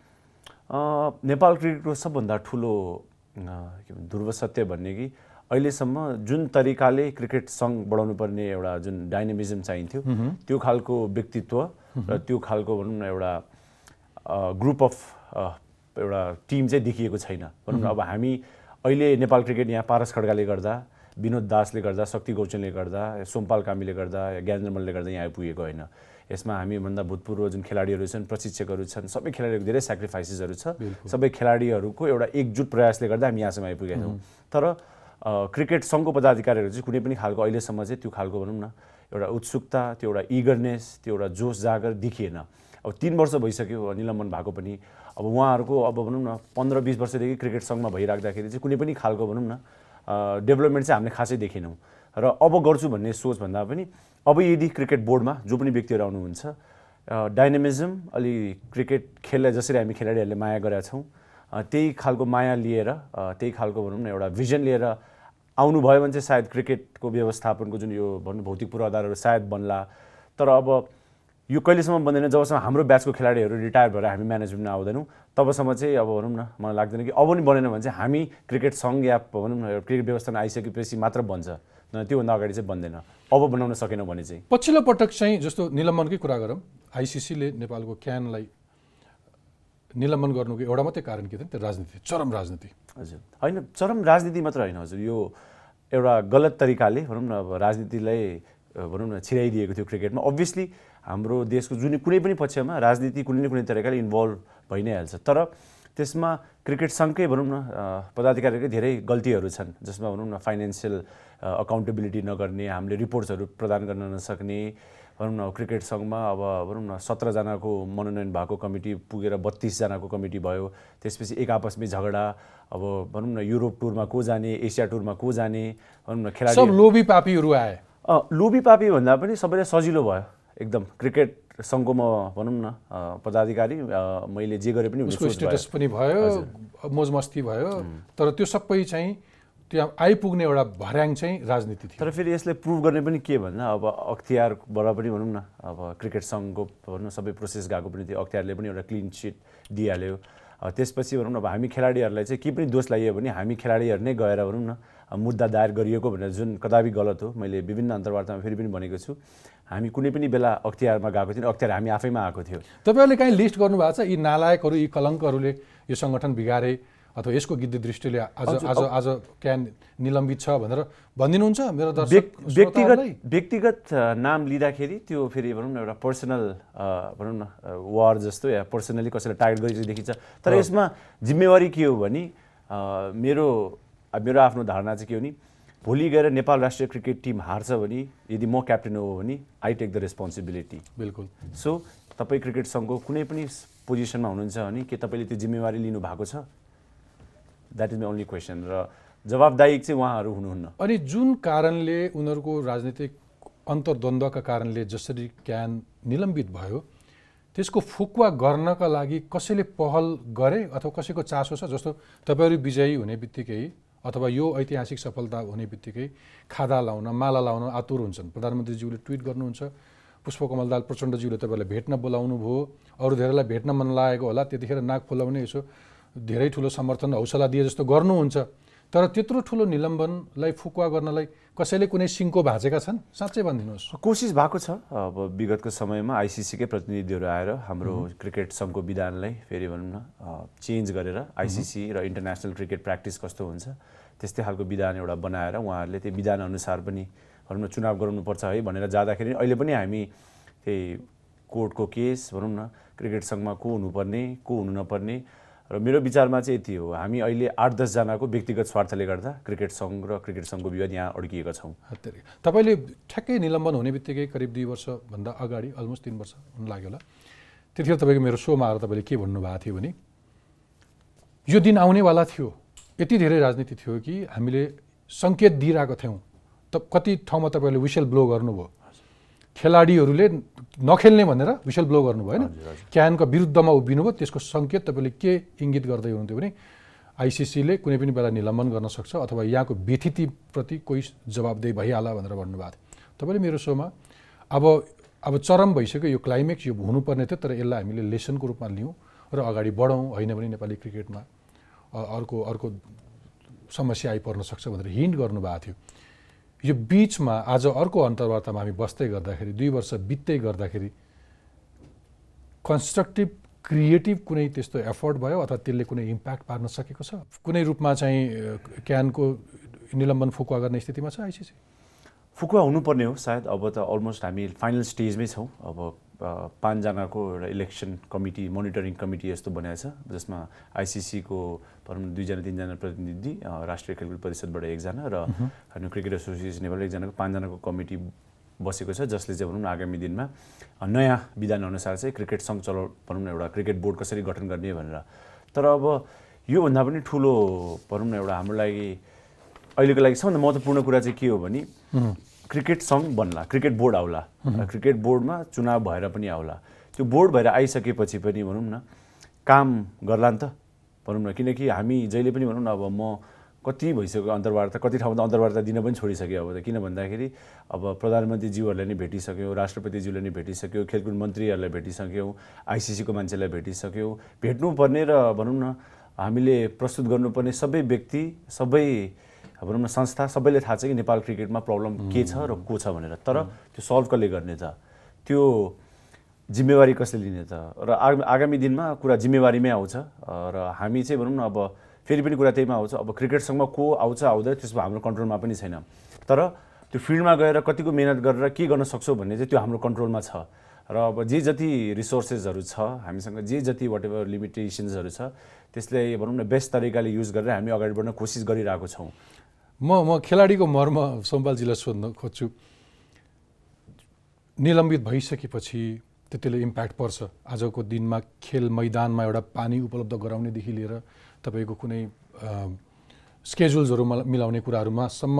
नेपाल क्रिकेटको सबभन्दा ठुलो ध्रुव सत्य भन्ने कि अहिलेसम्म जुन तरिकाले क्रिकेट सङ्घ बढाउनु पर्ने एउटा जुन डाइनामिजम चाहिन्थ्यो त्यो खालको व्यक्तित्व र त्यो खालको भनौँ न एउटा ग्रुप अफ एउटा टिम चाहिँ देखिएको छैन भनौँ न। अब हामी अहिले नेपाल क्रिकेट यहाँ पारस खड्काले गर्दा, विनोद दासले गर्दा, शक्ति गौचनले गर्दा, सोमपाल कामीले गर्दा, ज्ञानेन्द्र मल्लले गर्दा यहाँ आइपुगेको होइन। यसमा हामीभन्दा भूतपूर्व जुन खेलाडीहरू छन्, प्रशिक्षकहरू छन्, सबै खेलाडीहरूको धेरै सेक्रिफाइसेसहरू छ। सबै खेलाडीहरूको एउटा एकजुट प्रयासले गर्दा हामी यहाँसम्म आइपुगेका छौँ। तर क्रिकेट सङ्घको पदाधिकारीहरू चाहिँ कुनै पनि खालको अहिलेसम्म चाहिँ त्यो खालको भनौँ न एउटा उत्सुकता, त्यो एउटा इगरनेस, त्यो एउटा जोस जागर देखिएन। अब तिन वर्ष भइसक्यो निलम्बन भएको पनि। अब उहाँहरूको अब भनौँ न पन्ध्र बिस वर्षदेखि क्रिकेट सङ्घमा भइराख्दाखेरि चाहिँ कुनै पनि खालको भनौँ न डेभलपमेन्ट चाहिँ हामीले खासै देखेनौँ। र अब गर्छु भन्ने सोच भन्दा पनि अब यदि क्रिकेट बोर्डमा जो पनि व्यक्तिहरू आउनुहुन्छ डाइनामिजम अलि क्रिकेट खेललाई जसरी हामी खेलाडीहरूले माया गरेका छौँ त्यही खालको माया लिएर त्यही खालको भनौँ न एउटा भिजन लिएर आउनुभयो भने चाहिँ सायद क्रिकेटको व्यवस्थापनको जुन यो भनौँ भौतिक पूर्वाधारहरू सायद बन्ला। तर अब यो कहिलेसम्म बन्दैन जबसम्म हाम्रो ब्याचको खेलाडीहरू रिटायर भएर हामी म्यानेजमेन्टमा आउँदैनौँ तबसम्म चाहिँ अब भनौँ न मलाई लाग्दैन कि अब पनि बनेन भने चाहिँ हामी क्रिकेट सङ्घ या भनौँ न क्रिकेट व्यवस्थापन आइसकेपछि मात्र बन्छ, त्योभन्दा अगाडि चाहिँ बन्दैन अब बनाउन सकेन भने चाहिँ। पछिल्लो पटक चाहिँ जस्तो निलम्बनकै कुरा गरौँ, आइसिसीले नेपालको क्यानलाई निलम्बन गर्नुको एउटा मात्रै कारण के थियो? त्यो राजनीति, चरम राजनीति। हजुर होइन, चरम राजनीति मात्र होइन हजुर, यो एउटा गलत तरिकाले भनौँ न अब राजनीतिलाई भनौँ न छिराइदिएको थियो क्रिकेटमा। अभियसली हाम्रो देशको जुनै कुनै पनि पक्षमा राजनीति कुनै न कुनै तरिकाले इन्भल्भ भइ नै हाल्छ, तर त्यसमा क्रिकेट सङ्घकै भनौँ न पदाधिकारीकै धेरै गल्तीहरू छन्, जसमा भनौँ न फाइनेन्सियल अकाउन्टेबिलिटी नगर्ने, हामीले रिपोर्ट्सहरू प्रदान गर्न नसक्ने, भनौँ न क्रिकेट सङ्घमा अब भनौँ न सत्रजनाको मनोनयन भएको कमिटी पुगेर बत्तिसजनाको कमिटी भयो, त्यसपछि एक आपसमै झगडा, अब भनौँ न युरोप टुरमा को जाने, एसिया टुरमा को जाने, भनौँ न खेलाडी सब लोभी पापीहरू आए। लोभी पापी भन्दा पनि सबैलाई सजिलो भयो एकदम। क्रिकेट सङ्घको म भनौँ न पदाधिकारी, मैले जे गरे पनि उसको स्टेटस पनि भयो, मोजमस्ती भयो, तर त्यो सबै चाहिँ त्यहाँ आइपुग्ने एउटा भर्याङ चाहिँ राजनीति थियो। तर फेरि यसले प्रुभ गर्ने पनि के भन्दा अब अख्तियारबाट पनि भनौँ न अब क्रिकेट सङ्घको भनौँ न सबै प्रोसेस गएको पनि थियो, अख्तियारले पनि एउटा क्लिन सिट दिइहाल्यो। त्यसपछि भनौँ न अब हामी खेलाडीहरूलाई चाहिँ के पनि दोष लगाइयो भने हामी खेलाडीहरू नै गएर भनौँ न मुद्दा दायर गरिएको भनेर जुन कदापि गलत हो। मैले विभिन्न अन्तर्वार्तामा फेरि पनि भनेको छु, हामी कुनै पनि बेला अख्तियारमा गएको थियौँ, अख्तियार हामी आफैमा आएको थियो। तपाईँहरूले काहीँ लिस्ट गर्नुभएको छ यी नालायकहरू, यी कलङ्कहरूले यो सङ्गठन बिगारे अथवा यसको गिद्धि दृष्टिले आज आज आज क्यान निलम्बित छ भनेर भनिदिनुहुन्छ मेरो दर्शक? व्यक्तिगत व्यक्तिगत नाम लिँदाखेरि त्यो फेरि भनौँ न एउटा पर्सनल भनौँ न वार जस्तो या पर्सनली कसैलाई टार्गेट गरिरहेको देखिन्छ। तर यसमा जिम्मेवारी के हो भने मेरो मेरो आफ्नो धारणा चाहिँ के हो नि, भोलि गएर नेपाल राष्ट्रिय क्रिकेट टिम हार्छ भने यदि म क्याप्टेन हो भने आई टेक द रेस्पोन्सिबिलिटी। बिल्कुल। सो तपाईँ क्रिकेट सङ्घको कुनै पनि पोजिसनमा हुनुहुन्छ भने के तपाईँले त्यो जिम्मेवारी लिनु भएको छ? That is my only question. र जवाबदायी चाहिँ उहाँहरू हुनुहुन्न। अनि जुन कारणले उनीहरूको राजनीतिक अन्तर्द्वन्द्वका कारणले जसरी क्यान निलम्बित भयो त्यसको फुकुवा गर्नका लागि कसैले पहल गरे अथवा कसैको चासो छ? जस्तो तपाईँहरू विजयी हुने बित्तिकै अथवा यो ऐतिहासिक सफलता हुने बित्तिकै खादा लाउन, माला लाउन आतुर हुन्छन्। प्रधानमन्त्रीज्यूले ट्विट गर्नुहुन्छ, पुष्पकमल दाहाल प्रचण्डज्यूले तपाईँलाई भेट्न बोलाउनु भयो, अरू धेरैलाई भेट्न मन लागेको होला, त्यतिखेर नाक फुलाउने यसो धेरै ठुलो समर्थन हौसला दिए जस्तो गर्नुहुन्छ। तर त्यत्रो ठुलो निलम्बनलाई फुकुवा गर्नलाई कसैले कुनै सिङ्को भाँचेका छन्? साँच्चै भनिदिनुहोस्। कोसिस भएको छ। अब विगतको समयमा आइसिसीकै प्रतिनिधिहरू आएर हाम्रो क्रिकेट सङ्घको विधानलाई फेरि भनौँ न चेन्ज गरेर आइसिसी र इन्टरनेसनल क्रिकेट प्र्याक्टिस कस्तो हुन्छ त्यस्तै खालको विधान एउटा बनाएर उहाँहरूले त्यो विधानअनुसार पनि भनौँ न चुनाव गराउनुपर्छ है भनेर जाँदाखेरि अहिले पनि हामी त्यही कोर्टको केस भनौँ न क्रिकेट सङ्घमा को हुनुपर्ने को हुनु नपर्ने, र मेरो विचारमा चाहिँ यति हो, हामी अहिले आठ दसजनाको व्यक्तिगत स्वार्थले गर्दा क्रिकेट सङ्घ र क्रिकेट सङ्घको विवाद यहाँ अड्किएका छौँ। तपाईँले ठ्याक्कै निलम्बन हुने बित्तिकै करिब दुई वर्षभन्दा अगाडि अलमोस्ट तिन वर्ष हुन लाग्यो होला, त्यतिखेर तपाईँको मेरो सोमा आएर तपाईँले के भन्नुभएको थियो भने यो दिन आउनेवाला थियो, यति धेरै राजनीति थियो कि हामीले सङ्केत दिइरहेको थियौँ। त कति ठाउँमा तपाईँहरूले विसेल ब्लो गर्नुभयो, खेलाडीहरूले नखेल्ने भनेर विसेल ब्लो गर्नुभयो होइन, क्यानको विरुद्धमा उभिनुभयो। त्यसको सङ्केत तपाईँले के इङ्गित गर्दै हुनुहुन्थ्यो भने आइसिसीले कुनै पनि बेला निलम्बन गर्न सक्छ अथवा यहाँको व्यथितिप्रति कोही जवाबदेही भइहाल्ला भनेर भन्नुभएको थियो तपाईँले मेरो सोमा। अब अब चरम भइसक्यो, यो क्लाइमेक्स यो हुनुपर्ने थियो, तर यसलाई हामीले लेसनको रूपमा लियौँ र अगाडि बढौँ, होइन भने नेपाली क्रिकेटमा अर्को अर्को समस्या आइपर्न सक्छ भनेर हिन्ट गर्नुभएको थियो। यो बिचमा आज अर्को अन्तर्वार्तामा हामी बस्दै गर्दाखेरि दुई वर्ष बित्दै गर्दाखेरि कन्स्ट्रक्टिभ क्रिएटिभ कुनै त्यस्तो एफर्ट भयो अथवा त्यसले कुनै इम्प्याक्ट पार्न सकेको छ? कुनै रूपमा चाहिँ क्यानको निलम्बन फुकुवा गर्ने स्थितिमा छ आइसिसी? फुकुवा हुनुपर्ने हो सायद। अब त अलमोस्ट हामी फाइनल स्टेजमै छौँ। अब पाँचजनाको एउटा इलेक्सन कमिटी, मोनिटरिङ कमिटी यस्तो बनाएको छ, जसमा आइसिसीको भनौँ न दुईजना तिनजना प्रतिनिधि, राष्ट्रिय खेलकुद परिषदबाट एकजना र होइन क्रिकेट एसोसिएसन नेपाल एकजनाको पाँचजनाको कमिटी बसेको छ, जसले चाहिँ भनौँ न आगामी दिनमा नयाँ विधानअनुसार चाहिँ क्रिकेट सङ्घ चलाउ भनौँ न एउटा क्रिकेट बोर्ड कसरी गठन गर्ने भनेर। तर अब योभन्दा पनि ठुलो भनौँ न एउटा हाम्रो लागि अहिलेको लागि सबभन्दा महत्त्वपूर्ण कुरा चाहिँ के हो भने क्रिकेट सङ्घ बन्ला, क्रिकेट बोर्ड आउला, क्रिकेट बोर्डमा चुनाव भएर पनि आउला। त्यो बोर्ड भएर आइसकेपछि पनि भनौँ न काम गर्ला नि त भनौँ न, किनकि हामी जहिले पनि भनौँ न अब म कति भइसक्यो अन्तर्वार्ता, कति ठाउँमा त अन्तर्वार्ता दिन पनि छोडिसक्यो अब त, किन भन्दाखेरि अब प्रधानमन्त्रीज्यूहरूलाई नै भेटिसक्यौँ, राष्ट्रपतिज्यूलाई नै भेटिसक्यो, खेलकुद मन्त्रीहरूलाई भेटिसक्यौँ, आइसिसीको मान्छेलाई भेटिसक्यौँ, भेट्नुपर्ने र भनौँ न हामीले प्रस्तुत गर्नुपर्ने सबै व्यक्ति, सबै भनौँ न संस्था, सबैले थाहा छ कि नेपाल क्रिकेटमा प्रब्लम के छ र को छ भनेर, तर त्यो सल्भ कसले गर्ने त, त्यो जिम्मेवारी कसले लिने त, र आगामी दिनमा कुरा जिम्मेवारीमै आउँछ र हामी चाहिँ भनौँ न अब फेरि पनि कुरा त्यहीमा आउँछ, अब क्रिकेटसँग को आउँछ आउँदैन त्यसमा हाम्रो कन्ट्रोलमा पनि छैन, तर त्यो फिल्डमा गएर कतिको मेहनत गरेर के गर्न सक्छौँ भन्ने चाहिँ त्यो हाम्रो कन्ट्रोलमा छ र अब जे जति रिसोर्सेसहरू छ हामीसँग, जे जति वाट एभर लिमिटेसन्सहरू छ त्यसलाई भनौँ न बेस्ट तरिकाले युज गरेर हामी अगाडि बढ्न कोसिस गरिरहेको छौँ। म म खेलाडीको मर्म सोमपालजीलाई सोध्न खोज्छु, निलम्बित भइसकेपछि त्यसले इम्प्याक्ट पर्छ आजको दिनमा खेल मैदानमा एउटा पानी उपलब्ध गराउनेदेखि लिएर तपाईँको कुनै स्केड्युल्सहरू मिलाउने कुराहरूमा सम्म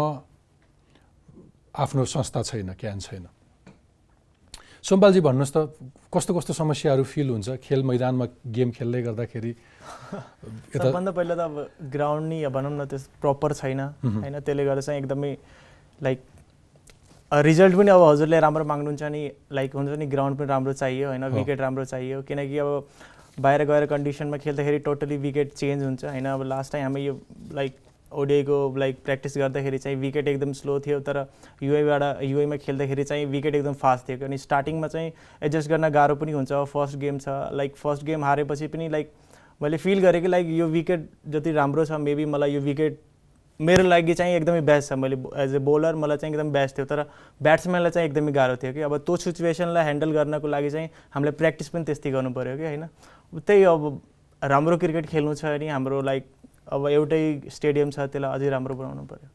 आफ्नो संस्था छैन, क्यान छैन। सोमपालजी भन्नुहोस् त कस्तो कस्तो समस्याहरू फिल हुन्छ खेल मैदानमा गेम खेल्दै गर्दाखेरि? सबभन्दा पहिला त अब ग्राउन्ड नि भनौँ न त्यो प्रपर छैन होइन, त्यसले गर्दा चाहिँ एकदमै लाइक रिजल्ट पनि अब हजुरले राम्रो माग्नुहुन्छ नि, लाइक हुन्छ नि ग्राउन्ड पनि राम्रो चाहियो होइन, विकेट राम्रो चाहियो, किनकि अब बाहिर गएर कन्डिसनमा खेल्दाखेरि टोटली विकेट चेन्ज हुन्छ होइन। अब लास्ट टाइम हामी यो लाइक ओडिआईको लाइक प्र्याक्टिस गर्दाखेरि चाहिँ विकेट एकदम स्लो थियो, तर युएबाट युएमा खेल्दाखेरि चाहिँ विकेट एकदम फास्ट थियो, अनि स्टार्टिङमा चाहिँ एडजस्ट गर्न गाह्रो पनि हुन्छ। फर्स्ट गेम छ, लाइक फर्स्ट गेम हारेपछि पनि लाइक मैले फिल गरेँ कि लाइक यो विकेट जति राम्रो छ मेबी मलाई यो विकेट मेरो लागि चाहिँ एकदमै बेस्ट छ, मैले एज ए बोलर मलाई चाहिँ एकदम बेस्ट थियो, तर ब्याट्सम्यानलाई चाहिँ एकदमै गाह्रो थियो कि अब त्यो सिचुएसनलाई ह्यान्डल गर्नको लागि चाहिँ हामीले प्र्याक्टिस पनि त्यस्तै गर्नु पऱ्यो कि होइन। त्यही अब राम्रो क्रिकेट खेल्नु छ अनि हाम्रो लाइक अब एउटै स्टेडियम छ त्यसलाई अझै राम्रो बनाउनु पऱ्यो।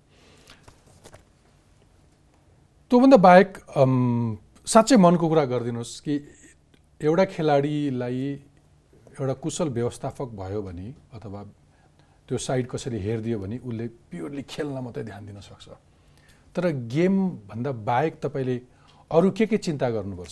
त्योभन्दा बाहेक साँच्चै मनको कुरा गरिदिनुहोस् कि एउटा खेलाडीलाई एउटा कुशल व्यवस्थापक भयो भने अथवा त्यो साइड कसरी हेरिदियो भने उसले प्योरली खेल्न मात्रै ध्यान दिन सक्छ, तर गेमभन्दा बाहेक तपाईँले अरू के के चिन्ता गर्नुपर्छ?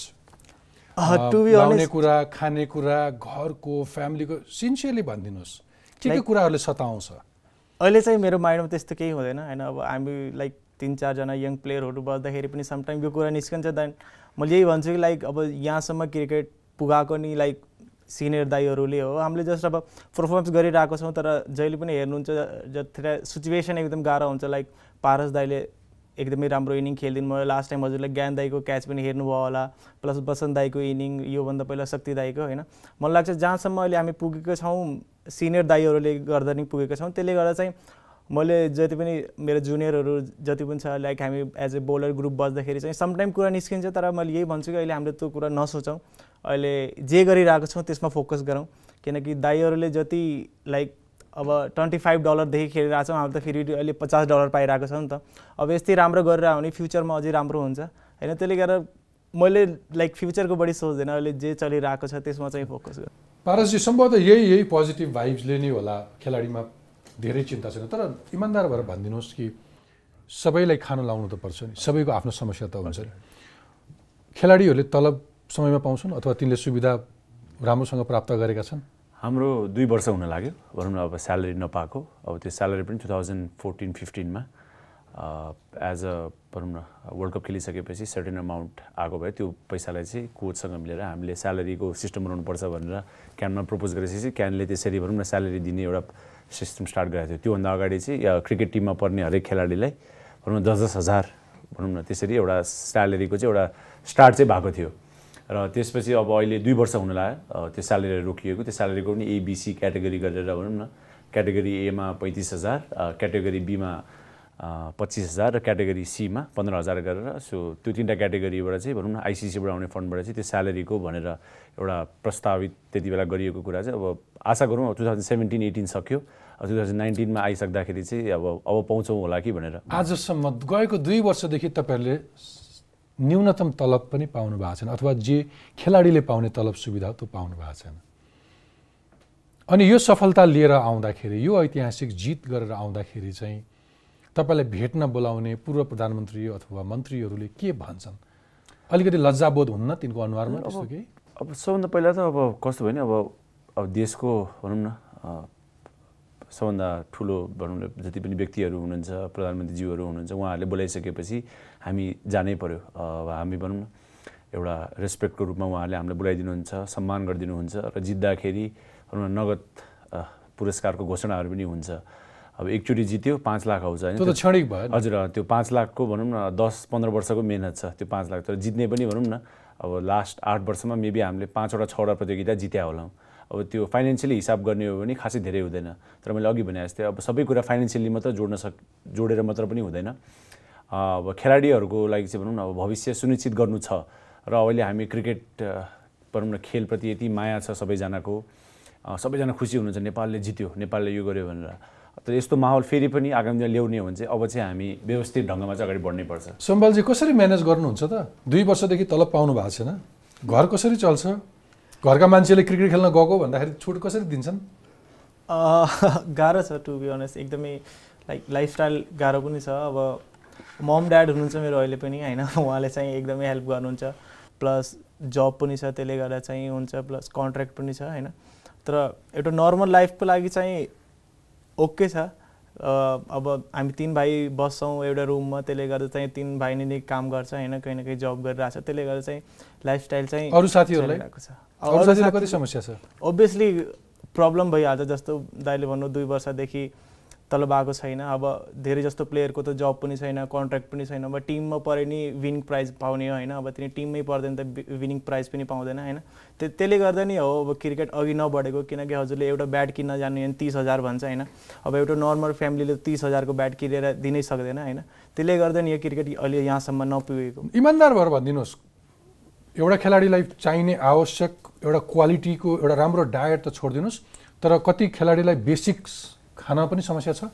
लाउने कुरा, खाने कुरा, घरको, फ्यामिलीको, सिन्सियरली भनिदिनुहोस् के के कुराहरूले सताउँछ? अहिले चाहिँ मेरो माइन्डमा त्यस्तो केही हुँदैन होइन। अब हामी लाइक तिन चारजना यङ प्लेयरहरू बस्दाखेरि पनि समटाइम यो कुरा निस्कन्छ, देन म यही भन्छु कि लाइक अब यहाँसम्म क्रिकेट पुगाएको नि लाइक सिनियर दाइहरूले हो, हामीले जस्ट अब पर्फर्मेन्स गरिरहेको छौँ, तर जहिले पनि हेर्नुहुन्छ जतिखेर सिचुएसन एकदम गाह्रो हुन्छ, लाइक पारस दाइले एकदमै राम्रो इनिङ खेलिदिनु भयो, लास्ट टाइम हजुरले ज्ञान दाईको क्याच पनि हेर्नुभयो होला, प्लस बसन्त दाईको इनिङ, योभन्दा पहिला शक्ति दाईको होइन। मलाई लाग्छ जहाँसम्म अहिले हामी पुगेको छौँ सिनियर दाईहरूले गर्दा नि पुगेको छौँ, त्यसले गर्दा चाहिँ मैले जति पनि मेरो जुनियरहरू जति पनि छ लाइक हामी एज ए बोलर ग्रुप बस्दाखेरि चाहिँ समटाइम कुरा निस्किन्छ, तर मैले यही भन्छु कि अहिले हामीले त्यो कुरा नसोचौँ, अहिले जे गरिरहेको छौँ त्यसमा फोकस गरौँ, किनकि दाईहरूले जति लाइक अब ट्वेन्टी फाइभ डलरदेखि खेलिरहेको छौँ, हामी त फेरि अहिले पचास डलर पाइरहेको छौँ नि त। अब यस्तै राम्रो गरेर भने फ्युचरमा अझै राम्रो हुन्छ होइन, त्यसले गर्दा मैले लाइक फ्युचरको बढी सोच्दैन, अहिले जे चलिरहेको छ त्यसमा चाहिँ फोकस गर्छु। पारसजी सम्भवतः यही यही पोजिटिभ भाइब्सले नै होला खेलाडीमा धेरै चिन्ता छैन, तर इमान्दार भएर भनिदिनुहोस् कि सबैलाई खानु लाउनु त पर्छ नि, सबैको आफ्नो समस्या त हुन्छ नि। खेलाडीहरूले तलब समयमा पाउँछन् अथवा तिनले सुविधा राम्रोसँग प्राप्त गरेका छन्? हाम्रो दुई वर्ष हुन लाग्यो भनौँ न अब स्यालेरी नपाएको, अब त्यो स्यालेरी पनि टु थाउजन्ड फोर्टिन फिफ्टिनमा एज अ भनौँ न वर्ल्ड कप खेलिसकेपछि सर्टेन अमाउन्ट आएको भए त्यो पैसालाई चाहिँ कोचसँग मिलेर हामीले स्यालेरीको सिस्टम बनाउनुपर्छ भनेर क्यानमा प्रपोज गरेपछि क्यानले त्यसरी भनौँ न स्यालेरी दिने एउटा सिस्टम स्टार्ट गरेको थियो। त्योभन्दा अगाडि चाहिँ क्रिकेट टिममा पर्ने हरेक खेलाडीलाई भनौँ न दस दस हजार भनौँ न त्यसरी एउटा स्यालेरीको चाहिँ एउटा स्टार्ट चाहिँ भएको थियो र त्यसपछि अब अहिले दुई वर्ष हुन लाग्यो त्यो स्यालेरी रोकिएको। त्यो स्यालेरीको पनि एबिसी क्याटेगोरी गरेर भनौँ न क्याटेगोरी एमा पैँतिस हजार, क्याटेगोरी बीमा पच्चिस हजार र क्याटेगोरी सीमा पन्ध्र हजार गरेर, सो त्यो तिनवटा क्याटेगोरीबाट चाहिँ भनौँ न आइसिसीबाट आउने फन्डबाट चाहिँ त्यो स्यालेरीको भनेर एउटा प्रस्तावित त्यति बेला गरिएको कुरा चाहिँ अब आशा गरौँ अब टु थाउजन्ड सेभेन्टिन एटिन सक्यो, टु थाउजन्ड नाइन्टिनमा आइसक्दाखेरि चाहिँ अब अब पाउँछौँ होला कि भनेर। आजसम्म गएको दुई वर्षदेखि तपाईँहरूले न्यूनतम तलब पनि पाउनु भएको छैन अथवा जे खेलाडीले पाउने तलब सुविधा त्यो पाउनु भएको छैन, अनि यो सफलता लिएर आउँदाखेरि यो ऐतिहासिक जित गरेर आउँदाखेरि चाहिँ तपाईँलाई भेट्न बोलाउने पूर्व प्रधानमन्त्री अथवा मन्त्रीहरूले के भन्छन्? अलिकति लज्जाबोध हुन्न तिनको अनुहारमा? त्यस्तो केही अब सबभन्दा पहिला त अब कस्तो भयो नि अब अब देशको भनौँ न सबभन्दा ठुलो भनौँ न जति पनि व्यक्तिहरू हुनुहुन्छ प्रधानमन्त्रीज्यूहरू हुनुहुन्छ उहाँहरूले बोलाइसकेपछि हामी जानै पर्यो। अब हामी भनौँ न एउटा रेस्पेक्टको रूपमा उहाँहरूले हामीलाई बोलाइदिनुहुन्छ, सम्मान गरिदिनुहुन्छ र जित्दाखेरि भनौँ न नगद पुरस्कारको घोषणाहरू पनि हुन्छ। अब एकचोटि जित्यो पाँच लाख आउँछ होइन, त्यो त क्षणिक भयो। हजुर त्यो पाँच लाखको भनौँ न दस पन्ध्र वर्षको मेहनत छ त्यो पाँच लाख, तर जित्ने पनि भनौँ न अब लास्ट आठ वर्षमा मेबी हामीले पाँचवटा छवटा प्रतियोगिता जित्या होलाौँ। अब त्यो फाइनेन्सियली हिसाब गर्ने हो भने खासै धेरै हुँदैन, तर मैले अघि भने जस्तै अब सबै कुरा फाइनेन्सियली मात्र जोड्न सक जोडेर मात्र पनि हुँदैन। अब खेलाडीहरूको लागि चाहिँ भनौँ न अब भविष्य सुनिश्चित गर्नु छ र अहिले हामी क्रिकेट भनौँ न खेलप्रति यति माया छ सबैजनाको, सबैजना खुसी हुनुहुन्छ नेपालले जित्यो नेपालले यो गर्यो भनेर। तर यस्तो माहौल फेरि पनि आगामी दिन ल्याउने हो भने चाहिँ अब चाहिँ हामी व्यवस्थित ढङ्गमा चाहिँ अगाडि बढ्नै पर्छ। सम्बलजी कसरी म्यानेज गर्नुहुन्छ त? दुई वर्षदेखि तलब पाउनु भएको छैन, घर कसरी चल्छ? घरका मान्छेले क्रिकेट खेल्न गएको भन्दाखेरि छुट कसरी दिन्छन्? गाह्रो छ टु बी अनेस्ट, एकदमै लाइक लाइफस्टाइल गाह्रो पनि छ। अब मम ड्याड हुनुहुन्छ मेरो अहिले पनि होइन, उहाँले चाहिँ एकदमै हेल्प गर्नुहुन्छ, प्लस जब पनि छ त्यसले गर्दा चाहिँ हुन्छ, प्लस कन्ट्र्याक्ट पनि छ होइन। तर एउटा नर्मल लाइफको लागि चाहिँ ओके छ। अब हामी तिन भाइ बस्छौँ एउटा रुममा, त्यसले गर्दा चाहिँ तिन भाइ नै काम गर्छ होइन, कहीँ न कहीँ जब गरिरहेको छ, त्यसले गर्दा चाहिँ लाइफस्टाइल चाहिँ अरू साथीहरूलाई अरू साथीलाई कति समस्या छ? ओभियसली प्रब्लम भइहाल्छ। जस्तो दाइले भन्नु दुई वर्षदेखि तलब आएको छैन, अब धेरै जस्तो प्लेयरको त जब पनि छैन, कन्ट्र्याक्ट पनि छैन, अब टिममा परे नि विनिङ प्राइज पाउने होइन, अब तिनी टिममै पर्दैन त विनिङ प्राइज पनि पाउँदैन होइन। त्यो त्यसले गर्दा नि हो अब क्रिकेट अघि नबढेको, किनकि हजुरले एउटा ब्याट किन्न जानु भने तिस हजार भन्छ होइन, अब एउटा नर्मल फ्यामिलीले तिस हजारको ब्याट किनेर दिनै सक्दैन होइन, त्यसले गर्दा नि यो क्रिकेट अहिले यहाँसम्म नपुगेको। इमान्दार भएर भनिदिनुहोस्, एउटा खेलाडीलाई चाहिने आवश्यक एउटा क्वालिटीको एउटा राम्रो डायट त छोडिदिनुहोस्, तर कति खेलाडीलाई बेसिक्स खाना पनि समस्या छ?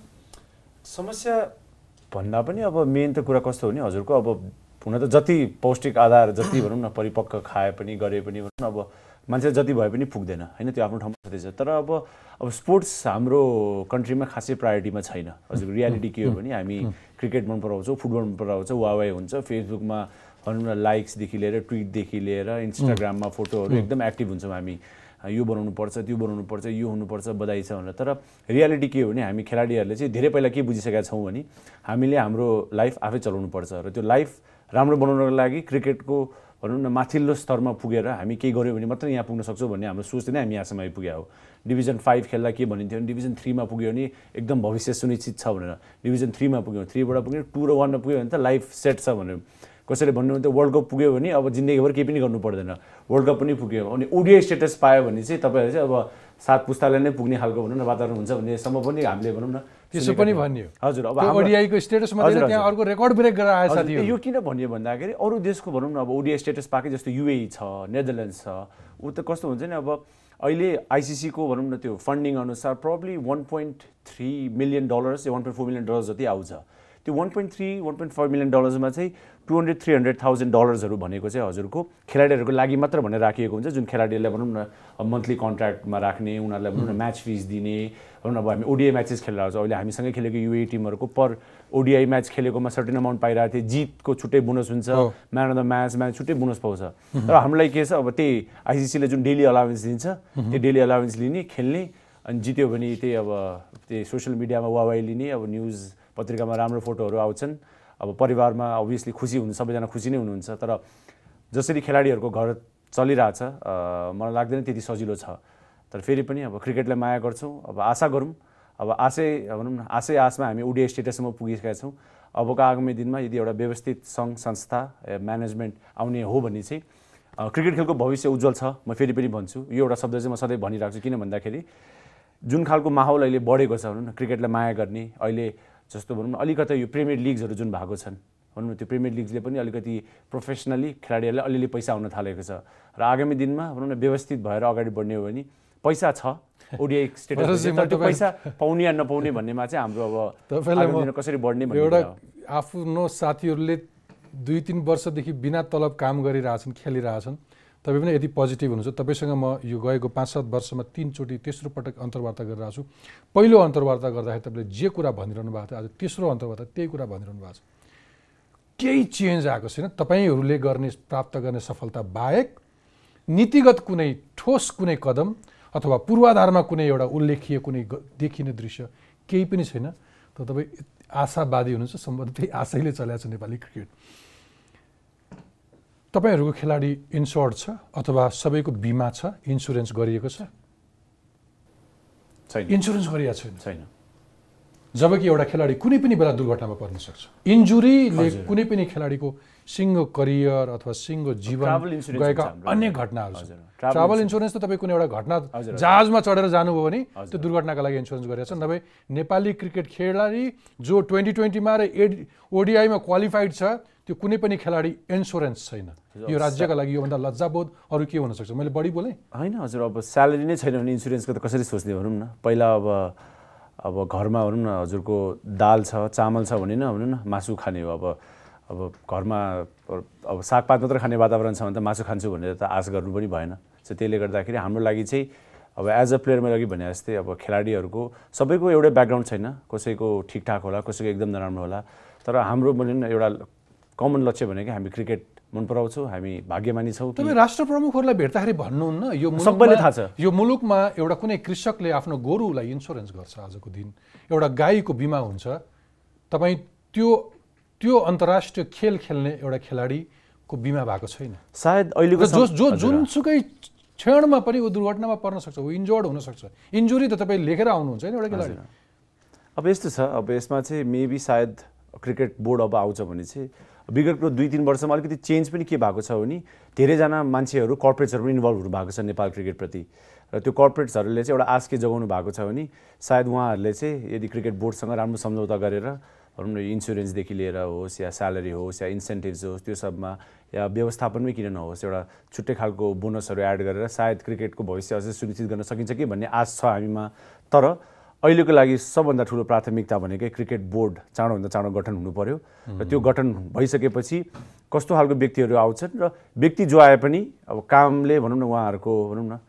समस्या भन्दा पनि अब मेन त कुरा कस्तो हो नि हजुरको, अब हुन त जति पौष्टिक आधार जति भनौँ न परिपक्व खाए पनि गरे पनि भनौँ न अब मान्छे जति भए पनि पुग्दैन होइन, त्यो आफ्नो ठाउँमा छँदैछ। तर अब अब स्पोर्ट्स हाम्रो कन्ट्रीमा खासै प्रायोरिटीमा छैन। हजुरको रियालिटी के हो भने हामी क्रिकेट मन पराउँछौँ, फुटबल मन पराउँछौँ, वावाई हुन्छ, फेसबुकमा भनौँ न लाइक्सदेखि लिएर ट्विटदेखि लिएर इन्स्टाग्राममा फोटोहरू एकदम एक्टिभ हुन्छौँ हामी, यो बनाउनु पर्छ त्यो बनाउनु पर्छ यो हुनुपर्छ बधाई छ भनेर। तर रियालिटी के हो भने हामी खेलाडीहरूले चाहिँ धेरै पहिला के बुझिसकेका छौँ भने हामीले हाम्रो लाइफ आफै चलाउनु पर्छ र त्यो लाइफ राम्रो बनाउनको लागि क्रिकेटको भनौँ न माथिल्लो स्तरमा पुगेर हामी केही गऱ्यौँ भने मात्रै यहाँ पुग्न सक्छौँ भन्ने हाम्रो सोच नै हामी यहाँसम्म आइपुग्या हो। डिभिजन फाइभ खेल्दा के भनिन्थ्यो भने डिभिजन थ्रीमा पुग्यो भने एकदम भविष्य सुनिश्चित छ भनेर, डिभिजन थ्रीमा पुग्यो थ्रीबाट पुग्यो टू र वानमा पुग्यो भने त लाइफ सेट छ भनेर। कसैले भन्नुहुन्छ वर्ल्ड कप पुग्यो भने अब जिन्दगीभर केही पनि गर्नु पर्दैन, वर्ल्ड कप पनि पुग्यो अनि ओडिआई स्टेटस पायो भने चाहिँ तपाईँहरू चाहिँ अब सात पुस्ताले नै पुग्ने खालको भनौँ न वातावरण हुन्छ भन्नेसम्म पनि हामीले भनौँ न त्यसो पनि भन्यो। हजुर अब ओडिआईको स्टेटस मात्रै त्यहाँ अर्को रेकर्ड ब्रेक गरेर आएछ साथीहरु। यो किन भन्यो भन्दाखेरि अरू देशको भनौँ न अब ओडिआई स्टेटस पाएकै जस्तो युएई छ, नेदरल्यान्ड्स छ, ऊ त कस्तो हुन्छ नि अब अहिले आइसिसीको भनौँ न त्यो फन्डिङ अनुसार probably one point three million dollars या one point four million dollars जति आउँछ। त्यो one point three one point five million डलर्समा चाहिँ two hundred three hundred thousand डलर्सहरू भनेको चाहिँ हजुरको खेलाडीहरूको लागि मात्र भनेर राखिएको हुन्छ, जुन खेलाडीहरूलाई भनौँ न मन्थली कन्ट्र्याक्टमा राख्ने, उनीहरूलाई भनौँ न म्याच फिस दिने। भनौँ न अब हामी ओडिआई म्याचेस खेलेर आउँछ, अहिले हामीसँगै खेलेको युए टिमहरूको पर ओडिआई म्याच खेलेकोमा सर्टेन अमाउन्ट पाइरहेको थियो, जितको छुट्टै बोनस हुन्छ, man of the match match छुट्टै बोनस पाउँछ। तर हामीलाई के छ अब त्यही आइसिसीले जुन डेली अलावेन्स दिन्छ त्यो डेली अलावेन्स लिने खेल्ने, अनि जित्यो भने त्यही अब त्यही सोसियल मिडियामा वावाई लिने, अब न्युज पत्रिकामा राम्रो फोटोहरू आउँछन्, अब परिवारमा अभियसली खुसी हुनु सबैजना खुसी नै हुनुहुन्छ। तर जसरी खेलाडीहरूको घर चलिरहेछ मलाई लाग्दैन त्यति सजिलो छ। तर फेरि पनि अब क्रिकेटलाई माया गर्छौँ, अब आशा गरौँ, अब आशै भनौँ न आशै आशमा हामी ओडिआई स्टेटससम्म पुगिसकेका छौँ। अबको आगामी दिनमा यदि एउटा व्यवस्थित सङ्घ संस्था म्यानेजमेन्ट आउने हो भने चाहिँ क्रिकेट खेलको भविष्य उज्जवल छ। म फेरि पनि भन्छु, यो एउटा शब्द चाहिँ म सधैँ भनिरहेको छु, किन भन्दाखेरि जुन खालको माहौल अहिले बढेको छ भनौँ न क्रिकेटलाई माया गर्ने, अहिले जस्तो भनौँ न अलिकति यो प्रिमियर लिग्सहरू जुन भएको छन् भनौँ न त्यो प्रिमियर लिग्सले पनि अलिकति प्रोफेसनली खेलाडीहरूलाई अलिअलि पैसा आउन थालेको छ र आगामी दिनमा भनौँ न व्यवस्थित भएर अगाडि बढ्ने हो भने पैसा छ ओडिआई स्टेटस, त्यो पैसा पाउने या नपाउने भन्नेमा चाहिँ हाम्रो अब कसरी बढ्ने भन्ने एउटा आफ्नो साथीहरूले दुई तिन वर्षदेखि बिना तलब काम गरिरहेछन्, खेलिरहेछन्, तपाईँ पनि यदि पोजिटिभ हुनुहुन्छ। तपाईँसँग म यो गएको पाँच सात वर्षमा तिनचोटि तेस्रो पटक अन्तर्वार्ता गरिरहेको छु। पहिलो अन्तर्वार्ता गर्दाखेरि तपाईँले जे कुरा भनिरहनु भएको थियो, आज तेस्रो अन्तर्वार्ता त्यही कुरा भनिरहनु भएको छ। केही चेन्ज आएको छैन, तपाईँहरूले गर्ने प्राप्त गर्ने सफलता बाहेक नीतिगत कुनै ठोस कुनै कदम अथवा पूर्वाधारमा कुनै एउटा उल्लेखीय कुनै देखिने दृश्य केही पनि छैन। त तपाईँ आशावादी हुनुहुन्छ, सम्भवतः त्यही आशैले चलेको छ नेपाली क्रिकेट। तपाईँहरूको खेलाडी इन्स्योर्ड छ अथवा सबैको बिमा छ, इन्सुरेन्स गरिएको छ? छैन, इन्सुरेन्स गरिएको छैन। छैन। जबकि एउटा खेलाडी कुनै पनि बेला दुर्घटनामा पर्न सक्छ। इन्जुरीले कुनै पनि खेलाडीको सिङ्गो करियर अथवा सिङ्गो जीवन गएका अन्य घटनाहरू छन्। ट्राभल इन्सुरेन्स त तपाईँ कुनै एउटा घटना जहाजमा चढेर जानुभयो भने त्यो दुर्घटनाका लागि इन्सुरेन्स गरेका छन्। नभए नेपाली क्रिकेट खेलाडी जो ट्वेन्टी ट्वेन्टीमा र एड ओडिआईमा क्वालिफाइड छ त्यो कुनै पनि खेलाडी इन्सुरेन्स छैन। यो राज्यका लागि योभन्दा लज्जाबोध अरू के हुनसक्छ? मैले बढी बोलेँ? होइन हजुर, अब स्यालेरी नै छैन भने इन्सुरेन्सको त कसरी सोच्ने भनौँ न। पहिला अब अब घरमा भनौँ न हजुरको दाल छ, चामल छ भने न भनौँ न मासु खाने हो। अब अब घरमा अब सागपात मात्र खाने वातावरण छ भने त मासु खान्छु भनेर त आश गर्नु पनि भएन। सो त्यसले गर्दाखेरि हाम्रो लागि चाहिँ अब एज अ प्लेयर मैले अघि भने जस्तै अब खेलाडीहरूको सबैको एउटै ब्याकग्राउन्ड छैन, कसैको ठिकठाक होला, कसैको एकदम नराम्रो होला। तर हाम्रो भनौँ न एउटा कमन लक्ष्य भनेको हामी क्रिकेट मन पराउँछौँ, हामी भाग्यमानी छौँ। तपाईँ राष्ट्र प्रमुखहरूलाई भेट्दाखेरि भन्नुहुन्न यो सबैले थाहा छ, यो मुलुकमा एउटा कुनै कृषकले आफ्नो गोरुलाई इन्सुरेन्स गर्छ आजको दिन, एउटा गाईको बिमा हुन्छ। तपाईँ त्यो त्यो अन्तर्राष्ट्रिय खेल खेल्ने एउटा खेलाडीको बिमा भएको छैन। सायद अहिलेको जो जो जुनसुकै क्षणमा पनि ऊ दुर्घटनामा पर्न सक्छ, ऊ इन्जर्ड हुनसक्छ। इन्जुरी त तपाईँ लेखेर आउनुहुन्छ होइन एउटा खेलाडी। अब यस्तो छ, अब यसमा चाहिँ मेबी सायद क्रिकेट बोर्ड अब आउँछ भने चाहिँ विगतको दुई तिन वर्षमा अलिकति चेन्ज पनि के भएको छ भने धेरैजना मान्छेहरू कर्पोरेट्सहरू पनि इन्भल्भ हुनु भएको छ नेपाल क्रिकेटप्रति। र त्यो कर्पोरेट्सहरूले चाहिँ एउटा आश के जगाउनु भएको छ भने सायद उहाँहरूले चाहिँ यदि क्रिकेट बोर्डसँग राम्रो सम्झौता गरेर भनौँ न इन्सुरेन्सदेखि लिएर होस् या स्यालेरी होस् या इन्सेन्टिभ्स होस् त्यो सबमा या व्यवस्थापनमै किन नहोस् एउटा छुट्टै खालको बोनसहरू एड गरेर सायद क्रिकेटको भविष्य अझै सुनिश्चित गर्न सकिन्छ कि भन्ने आश छ हामीमा। तर अहिलेको लागि सबभन्दा ठुलो प्राथमिकता भनेकै क्रिकेट बोर्ड चाँडोभन्दा चाँडो गठन हुनु पर्यो। र त्यो गठन भइसकेपछि कस्तो खालको व्यक्तिहरू आउँछन् र व्यक्ति जो आए पनि अब कामले भनौँ न उहाँहरूको भनौँ न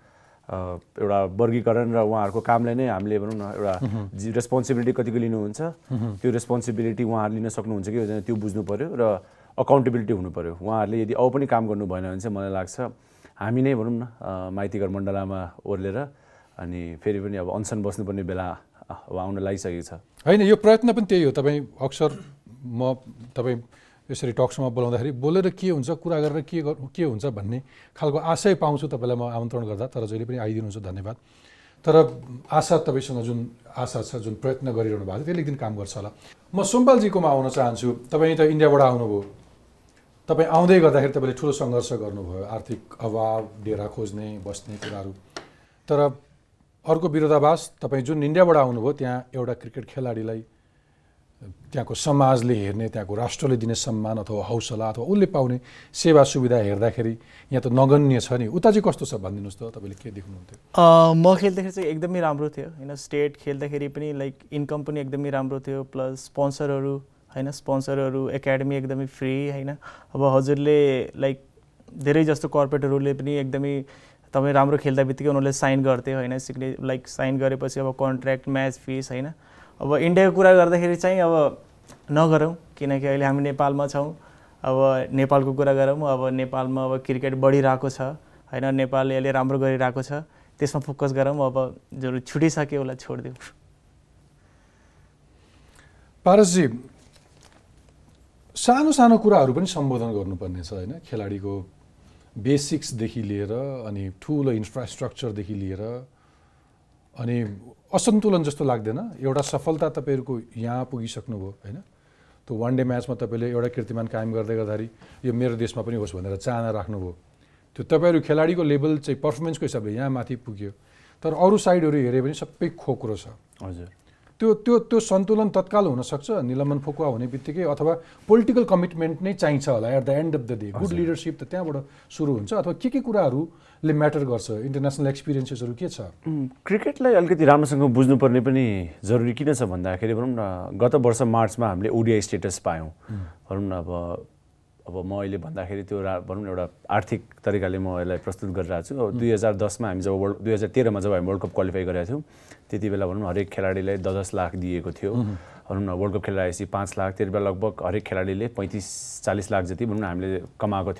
एउटा वर्गीकरण र उहाँहरूको कामले नै हामीले भनौँ न एउटा रेस्पोन्सिबिलिटी कतिको लिनुहुन्छ त्यो रेस्पोन्सिबिलिटी उहाँहरूले लिन सक्नुहुन्छ कि हुँदैन त्यो बुझ्नु पऱ्यो र अकाउन्टेबिलिटी हुनु पऱ्यो। उहाँहरूले यदि अब पनि काम गर्नु भएन भने चाहिँ मलाई लाग्छ हामी नै भनौँ न माइतीघर मण्डलामा ओर्लेर अनि फेरि पनि अब अनसन बस्नुपर्ने बेला अब आउन लागिसकेको छ। होइन, यो प्रयत्न पनि त्यही हो। तपाईँ अक्सर म तपाईँ यसरी टक्समा बोलाउँदाखेरि बोलेर के हुन्छ, कुरा गरेर के के हुन्छ भन्ने खालको आशय पाउँछु तपाईँलाई म आमन्त्रण गर्दा। तर जहिले पनि आइदिनुहुन्छ, धन्यवाद। तर आशा तपाईँसँग जुन आशा छ, जुन प्रयत्न गरिरहनु भएको छ त्यसले एक दिन काम गर्छ होला। म सोमपालजीकोमा आउन चाहन्छु। तपाईँ त इन्डियाबाट आउनुभयो, तपाईँ आउँदै गर्दाखेरि तपाईँले ठुलो सङ्घर्ष गर्नुभयो, आर्थिक अभाव, डेरा खोज्ने बस्ने कुराहरू। तर अर्को विरोधाभास, तपाईँ जुन इन्डियाबाट आउनुभयो त्यहाँ एउटा क्रिकेट खेलाडीलाई त्यहाँको समाजले हेर्ने, त्यहाँको राष्ट्रले दिने सम्मान अथवा हौसला अथवा उसले पाउने सेवा सुविधा हेर्दाखेरि यहाँ त नगण्य छ नि। उता चाहिँ कस्तो छ भनिदिनुहोस् त, तपाईँले के देख्नुहुन्थ्यो? म खेल्दाखेरि चाहिँ एकदमै राम्रो थियो होइन। स्टेट खेल्दाखेरि पनि लाइक इन्कम पनि एकदमै राम्रो थियो, प्लस स्पोन्सरहरू होइन, स्पोन्सरहरू एकाडेमी एकदमै फ्री होइन। अब हजुरले लाइक धेरै जस्तो कर्पोरेटहरूले पनि एकदमै तपाईँ राम्रो खेल्दा बित्तिकै उनीहरूले साइन गर्थ्यो होइन, सिग्ने लाइक साइन गरेपछि अब कन्ट्र्याक्ट, म्याच फिस होइन। अब इन्डियाको कुरा गर्दाखेरि चाहिँ अब नगरौँ, किनकि अहिले हामी नेपालमा छौँ। अब नेपालको कुरा गरौँ, अब नेपालमा अब क्रिकेट बढिरहेको छ होइन, नेपालले अहिले राम्रो गरिरहेको छ, त्यसमा फोकस गरौँ। अब जो छुटिसक्यो उसलाई छोडिदिउँ। पारसजी, सानो सानो कुराहरू पनि सम्बोधन गर्नुपर्ने छ होइन, खेलाडीको बेसिक्सदेखि लिएर अनि ठुलो इन्फ्रास्ट्रक्चरदेखि लिएर। अनि असन्तुलन जस्तो लाग्दैन? एउटा सफलता तपाईँहरूको यहाँ पुगिसक्नुभयो होइन, त्यो वान डे म्याचमा तपाईँले एउटा कीर्तिमान कायम गर्दै गर्दाखेरि यो मेरो देशमा पनि होस् भनेर चाहना राख्नुभयो। त्यो तपाईँहरू खेलाडीको लेभल चाहिँ पर्फर्मेन्सको हिसाबले यहाँ माथि पुग्यो, तर अरू साइडहरू हेऱ्यो भने सबै खोक्रो छ। हजुर, त्यो त्यो त्यो सन्तुलन तत्काल हुनसक्छ निलम्बन फुकुवा हुने बित्तिकै, अथवा पोलिटिकल कमिटमेन्ट नै चाहिन्छ होला at the end of the day. Good leadership त त्यहाँबाट सुरु हुन्छ, अथवा के के कुराहरूले म्याटर गर्छ? इन्टरनेसनल एक्सपिरियन्सेसहरू के छ? क्रिकेटलाई अलिकति राम्रोसँग बुझ्नुपर्ने पनि जरुरी किन छ भन्दाखेरि भनौँ न गत वर्ष मार्चमा हामीले ओडिआई स्टेटस पायौँ भनौँ न। अब अब म अहिले भन्दाखेरि त्यो भनौँ न एउटा आर्थिक तरिकाले म यसलाई प्रस्तुत गरिरहेको छु। अब दुई हजार दसमा हामी जब वर्ल्ड दुई हजार तेह्रमा जब हामी वर्ल्ड कप क्वालिफाई गरेका थियौँ त्यति बेला भनौँ न हरेक खेलाडीलाई दस दस लाख दिएको थियो भनौँ न। वर्ल्ड कप खेलेर आएपछि पाँच लाख, त्यति बेला लगभग हरेक खेलाडीले पैँतिस चालिस लाख जति भनौँ न हामीले कमाएको थियौँ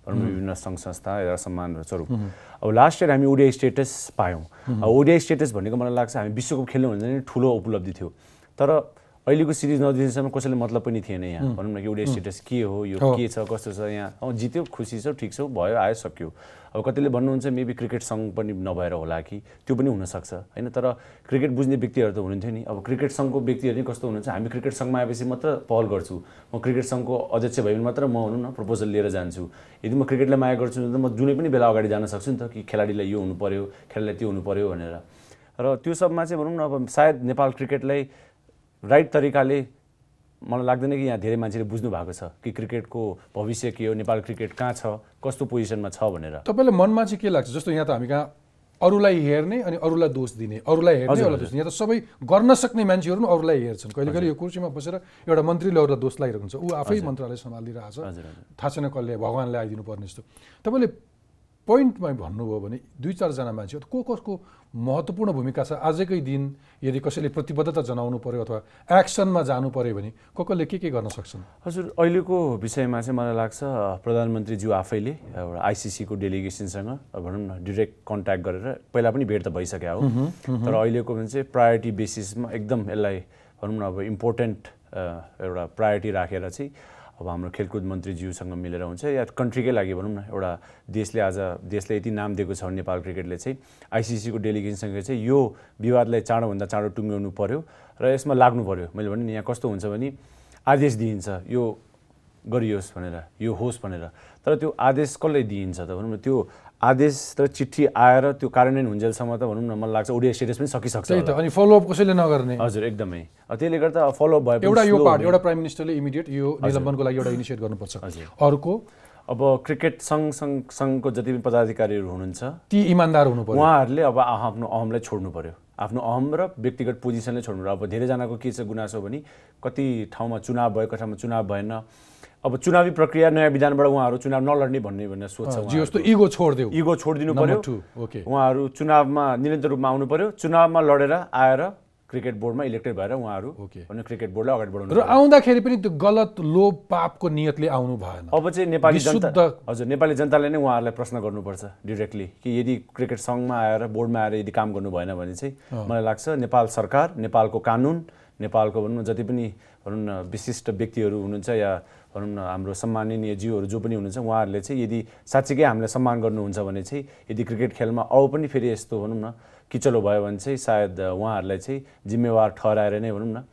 भनौँ न विभिन्न सङ्घ संस्था र सम्मान स्वरूप। अब लास्ट इयर हामी ओडिआई स्टेटस पायौँ। अब ओडिआई स्टेटस भनेको मलाई लाग्छ हामी विश्वकप खेल्नु भने चाहिँ ठुलो उपलब्धि थियो, तर अहिलेको सिरिज नजिन्सम्म कसैले मतलब पनि थिएन यहाँ। भनौँ न कि ओडिआई स्टेटस के हो, यो के छ, कस्तो छ, यहाँ अँ जित्यो, खुसी छ, ठिक छ, भयो, आयो, सक्यो। अब कतिले भन्नुहुन्छ मेबी क्रिकेट सङ्घ पनि नभएर होला कि, त्यो पनि हुनसक्छ होइन, तर क्रिकेट बुझ्ने व्यक्तिहरू त हुनुहुन्थ्यो नि। अब क्रिकेट सङ्घको व्यक्तिहरू नै कस्तो हुनुहुन्छ, हामी क्रिकेट सङ्घमा आएपछि मात्र पहल गर्छु, म क्रिकेट सङ्घको अध्यक्ष भयो भने मात्र म भनौँ न प्रपोजल लिएर जान्छु। यदि म क्रिकेटलाई माया गर्छु भने त म जुनै पनि बेला अगाडि जान सक्छु नि त, कि खेलाडीलाई यो हुनु पऱ्यो, खेलाडीलाई त्यो हुनु पऱ्यो भनेर। र त्यो सबमा चाहिँ भनौँ न अब सायद नेपाल क्रिकेटलाई राइट तरिकाले मलाई लाग्दैन कि यहाँ धेरै मान्छेले बुझ्नु भएको छ कि क्रिकेटको भविष्य के हो, नेपाल क्रिकेट कहाँ छ, कस्तो पोजिसनमा छ भनेर। तपाईँलाई मनमा चाहिँ के लाग्छ, जस्तो यहाँ त हामी कहाँ अरूलाई हेर्ने अनि अरूलाई दोष दिने, अरूलाई हेर्ने अरूलाई दोष दिने, यहाँ त सबै गर्न सक्ने मान्छेहरू पनि अरूलाई हेर्छन्। कहिले कहिले यो कुर्सीमा बसेर एउटा मन्त्रीले अरूलाई दोष लगाइरहेको हुन्छ, ऊ आफै मन्त्रालय सम्हालिरहेको छ, थाहा छैन कसले, भगवान्ले आइदिनु पर्ने जस्तो। तपाईँले पोइन्टमा भन्नुभयो भने दुई चारजना मान्छे को कसको महत्त्वपूर्ण भूमिका छ आजकै दिन, यदि कसैले प्रतिबद्धता जनाउनु पर्यो अथवा एक्सनमा जानु पर्यो भने को कसले के के गर्न सक्छन्? हजुर, अहिलेको विषयमा चाहिँ मलाई लाग्छ प्रधानमन्त्रीज्यू आफैले एउटा आइसिसीको डेलिगेसनसँग भनौँ न डिरेक्ट कन्ट्याक्ट गरेर, पहिला पनि भेट त भइसक्यो हो, तर अहिलेको भने चाहिँ प्रायोरिटी बेसिसमा एकदम यसलाई भनौँ न अब इम्पोर्टेन्ट एउटा प्रायोरिटी राखेर चाहिँ अब हाम्रो खेलकुद मन्त्रीज्यूसँग मिलेर हुन्छ या कन्ट्रीकै लागि भनौँ न, एउटा देशले आज देशले यति नाम दिएको छ नेपाल क्रिकेटले चाहिँ आइसिसीको डेलिगेसनसँग चाहिँ यो विवादलाई चाँडोभन्दा चाँडो टुङ्ग्याउनु पर्यो र यसमा लाग्नु पर्यो। मैले भने यहाँ कस्तो हुन्छ भने आदेश दिइन्छ यो गरियोस् भनेर, यो होस् भनेर, तर त्यो आदेश कसले दिइन्छ त भनौँ न, त्यो आदेश र चिठी आएर त्यो कार्यान्वयन हुन्जेलसम्म त भनौँ न मलाई लाग्छ ओडिआई स्टेटस पनि सकिसक्छ। त्यही त, अनि फलोअप कसैले नगर्ने। हजुर एकदमै, त्यसले गर्दा फलोअप भयो एउटा यो पार्ट, एउटा प्राइम मिनिस्टरले इमिडिएट यो निलम्बनको लागि एउटा इनिसिएट गर्नुपर्छ। अर्को अब क्रिकेट सङ्घ सङ्घ सङ्घको जति पनि पदाधिकारीहरू हुनुहुन्छ ती इमान्दार हुनु पर्यो, उहाँहरूले अब आफ्नो अहमलाई छोड्नु पर्यो, आफ्नो अहम र व्यक्तिगत पोजिसनले छोड्नु पर्यो। अब धेरैजनाको के छ गुनासो भने कति ठाउँमा चुनाव भयो, कति ठाउँमा चुनाव भएन, अब चुनावी प्रक्रिया नयाँ विधानबाट उहाँहरू चुनाव नलड्ने भन्ने भनेर सोध्छ। जस्तो इगो छोडिदियो, इगो छोडिदिनु पर्यो, उहाँहरू चुनावमा निरन्तर रूपमा आउनु पर्यो, चुनावमा लडेर आएर क्रिकेट बोर्डमा इलेक्टेड भएर उहाँहरू भने क्रिकेट बोर्डलाई अगाडि बढाउनु र आउँदाखेरि पनि त्यो गलत लोभ पापको नियतले आउनु भएन। अब चाहिँ नेपाली जनता, हजुर नेपाली जनताले नै उहाँहरूलाई प्रश्न गर्नुपर्छ डिरेक्टली कि यदि क्रिकेट सङ्घमा आएर बोर्डमा आएर यदि काम गर्नु भएन भने चाहिँ मलाई लाग्छ नेपाल सरकार, नेपालको कानुन, नेपालको भनौँ न जति पनि भनौँ न विशिष्ट व्यक्तिहरू हुनुहुन्छ या भनौँ न हाम्रो सम्माननीय जीवहरू जो पनि हुनुहुन्छ, उहाँहरूले चाहिँ यदि साँच्चीकै हामीलाई सम्मान गर्नुहुन्छ भने चाहिँ यदि क्रिकेट खेलमा औ पनि फेरि यस्तो भनौँ न किचलो भयो भने चाहिँ सायद उहाँहरूलाई चाहिँ जिम्मेवार ठहराएर नै भनौँ न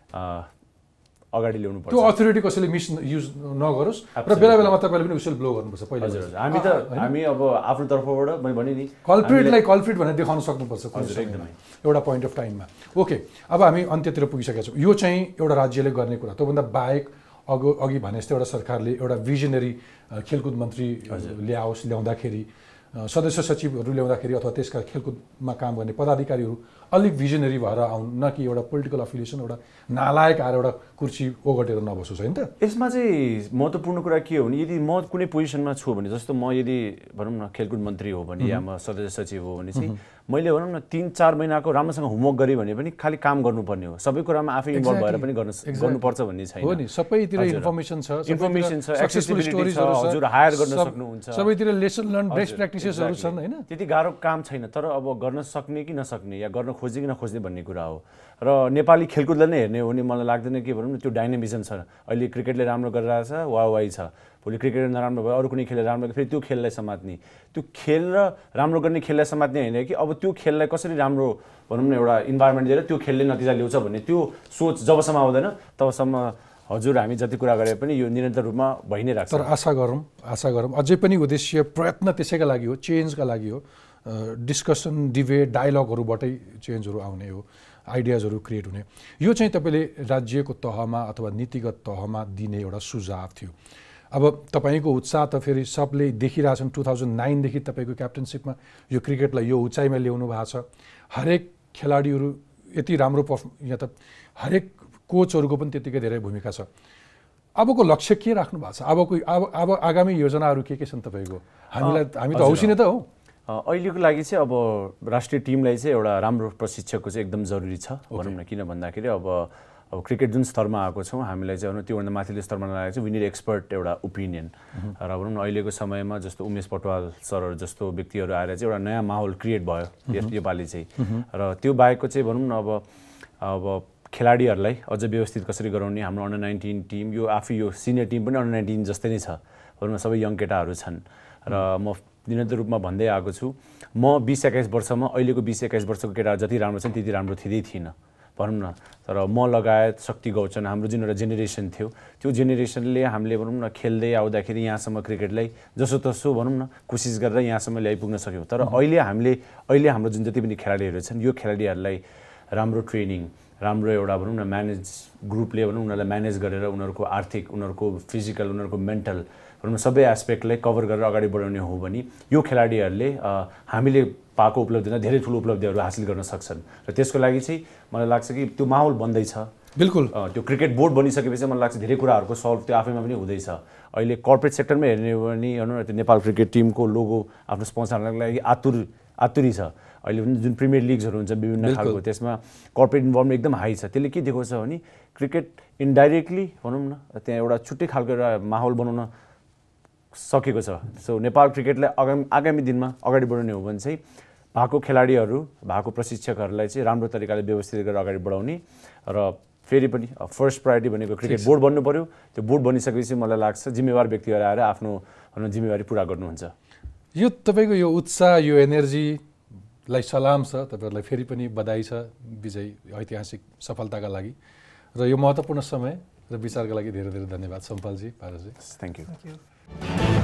अगाडि ल्याउनु पर्छ। त्यो अथोरिटी कसैले मिस युज नगरोस् र बेला बेलामा तपाईँले पनि विसल ब्लो गर्नुपर्छ पहिला। हजुर, हामी त हामी अब आफ्नो तर्फबाट मैले भने नि कल्प्रिटलाई कल्प्रिट भनेर देखाउन सक्नुपर्छ एकदमै एउटा पोइन्ट अफ टाइममा। ओके, अब हामी अन्त्यतिर पुगिसकेका छौँ। यो चाहिँ एउटा राज्यले गर्ने कुरा, त्योभन्दा बाहेक अघि अघि भने जस्तो एउटा सरकारले एउटा भिजनरी खेलकुद मन्त्री ल्याओस्, ल्याउँदाखेरि सदस्य सचिवहरू ल्याउँदाखेरि अथवा त्यसका खेलकुदमा काम गर्ने पदाधिकारीहरू अलिक भिजनरी भएर आउन्, न कि एउटा पोलिटिकल अफिलिएसन एउटा नालायक आएर एउटा कुर्सी ओगटेर नबसोस् होइन त। यसमा चाहिँ महत्त्वपूर्ण कुरा के हो भने यदि म कुनै पोजिसनमा छु भने, जस्तो म यदि भनौँ न खेलकुद मन्त्री हो भने या म सदस्य सचिव हो भने चाहिँ मैले भनौँ न तिन चार महिनाको राम्रोसँग होमवर्क गरेँ भने पनि खालि काम गर्नुपर्ने हो, सबै कुरामा आफै इन्भल्भ भएर पनि गर्न गर्नुपर्छ भन्ने छैन। हो नि, सबैतिर इन्फर्मेसन छ, इन्फर्मेसन छ, एक्सेसिबिलिटी छ, हजुर हायर गर्न सक्नुहुन्छ, सबैतिर लेसन लर्न बेस्ट प्र्याक्टिसेसहरू छन् होइन। त्यति गाह्रो काम छैन, तर अब गर्न सक्ने कि नसक्ने या गर्न खोज्ने कि नखोज्ने भन्ने कुरा हो। र नेपाली खेलकुदलाई नै हेर्ने हो भने मलाई लाग्दैन कि भनौँ न त्यो डाइनामिजम छ। अहिले क्रिकेटले राम्रो गरिरहेछ, वाह वाही छ, भोलि क्रिकेट नराम्रो भयो अरू कुनै खेलले राम्रो फेरि त्यो खेललाई समात्ने, त्यो खेल र राम्रो गर्ने खेललाई समात्ने होइन कि अब त्यो खेललाई कसरी राम्रो भनौँ न एउटा इन्भाइरोमेन्ट दिएर त्यो खेलले नतिजा ल्याउँछ भन्ने त्यो सोच जबसम्म आउँदैन तबसम्म हजुर हामी जति कुरा गरे पनि यो निरन्तर रूपमा भइ नै राख्छ। तर आशा गरौँ आशा गरौँ अझै पनि उद्देश्य प्रयत्न त्यसैका लागि हो, चेन्जका लागि हो, डिस्कसन डिबेट डायलगहरूबाटै चेन्जहरू आउने हो, आइडियाजहरू क्रिएट हुने। यो चाहिँ तपाईँले राज्यको तहमा अथवा नीतिगत तहमा दिने एउटा सुझाव थियो। अब तपाईँको उत्साह त फेरि सबले देखिरहेछन्, टु थाउजन्ड नाइनदेखि तपाईँको क्याप्टनसिपमा यो क्रिकेटलाई यो उचाइमा ल्याउनु भएको छ। हरेक खेलाडीहरू यति राम्रो पर्फ यहाँ त हरेक कोचहरूको पनि त्यतिकै धेरै भूमिका छ। अबको लक्ष्य के राख्नु भएको छ? अबको अब अब आगामी योजनाहरू के के छन् तपाईँको? हामीलाई हामी त हौसी नै त हो। अहिलेको लागि चाहिँ अब राष्ट्रिय टिमलाई चाहिँ एउटा राम्रो प्रशिक्षकको चाहिँ एकदम जरुरी छ भनौँ न, किन भन्दाखेरि अब अब क्रिकेट जुन स्तरमा आएको छौँ हामीलाई चाहिँ भनौँ त्योभन्दा माथिल्लो स्तरमा लागेको छ वी निड एक्सपर्ट एउटा ओपिनियन र भनौँ न अहिलेको समयमा जस्तो उमेश पटवाल सरहरू जस्तो व्यक्तिहरू आएर चाहिँ एउटा नयाँ माहौल क्रिएट भयो यस योपालि चाहिँ र त्यो बाहेकको चाहिँ भनौँ न अब अब खेलाडीहरूलाई अझ व्यवस्थित कसरी गराउने हाम्रो अन्डर नाइन्टिन टिम यो आफै यो सिनियर टिम पनि अन्डर नाइन्टिन जस्तै नै छ भनौँ न सबै यङ केटाहरू छन् र म निरन्तर रूपमा भन्दै आएको छु म बिस एक्काइस वर्षमा अहिलेको बिस एक्काइस वर्षको केटाहरू जति राम्रो छन् त्यति राम्रो थिँदै थिइनँ भनौँ न तर म लगायत शक्ति गौचन हाम्रो जुन एउटा जेनेरेसन थियो त्यो जेनेरेसनले हामीले भनौँ न खेल्दै आउँदाखेरि यहाँसम्म क्रिकेटलाई जसोतसो भनौँ न कोसिस गरेर यहाँसम्म ल्याइपुग्न सक्यौँ तर अहिले हामीले अहिले हाम्रो जुन जति पनि खेलाडीहरू छन् यो खेलाडीहरूलाई राम्रो ट्रेनिङ राम्रो एउटा भनौँ न म्यानेज ग्रुपले भनौँ उनीहरूलाई म्यानेज गरेर उनीहरूको आर्थिक उनीहरूको फिजिकल उनीहरूको मेन्टल भनौँ न सबै एस्पेक्टलाई कभर गरेर अगाडि बढाउने हो भने यो खेलाडीहरूले हामीले पाएको उपलब्धिमा धेरै ठुलो उपलब्धिहरू हासिल गर्न सक्छन् र त्यसको लागि चाहिँ मलाई लाग्छ कि त्यो माहौल बन्दैछ बिल्कुल त्यो क्रिकेट बोर्ड बनिसकेपछि मलाई लाग्छ धेरै कुराहरूको सल्भ त्यो आफैमा पनि हुँदैछ अहिले कर्पोरेट सेक्टरमा हेर्ने हो भने हेर्नु न त्यो नेपाल क्रिकेट टिमको लोगो आफ्नो स्पोन्सरहरूको लागि आतुर आतुरी छ अहिले पनि जुन प्रिमियर लिग्सहरू हुन्छ विभिन्न खालको त्यसमा कर्पोरेट इन्भल्भमेन्ट एकदम हाई छ त्यसले के देखाउँछ भने क्रिकेट इन्डाइरेक्टली भनौँ न त्यहाँ एउटा छुट्टै खालको एउटा माहौल बनाउन सकेको छ सो नेपाल क्रिकेटलाई आगामी आगामी दिनमा अगाडि बढाउने हो भने चाहिँ भएको खेलाडीहरू भएको प्रशिक्षकहरूलाई चाहिँ राम्रो तरिकाले व्यवस्थित गरेर अगाडि बढाउने र फेरि पनि फर्स्ट प्रायोरिटी भनेको क्रिकेट बोर्ड बन्नु पर्यो त्यो बोर्ड बनिसकेपछि मलाई लाग्छ जिम्मेवार व्यक्तिहरू आएर आफ्नो भनौँ जिम्मेवारी पुरा गर्नुहुन्छ यो तपाईँको यो उत्साह यो एनर्जीलाई सलाम छ तपाईँहरूलाई फेरि पनि बधाई छ विजय ऐतिहासिक सफलताका लागि र यो महत्त्वपूर्ण समय र विचारका लागि धेरै धेरै धन्यवाद सम्पालजी पारसजी थ्याङ्क यू थ्याङ्क यू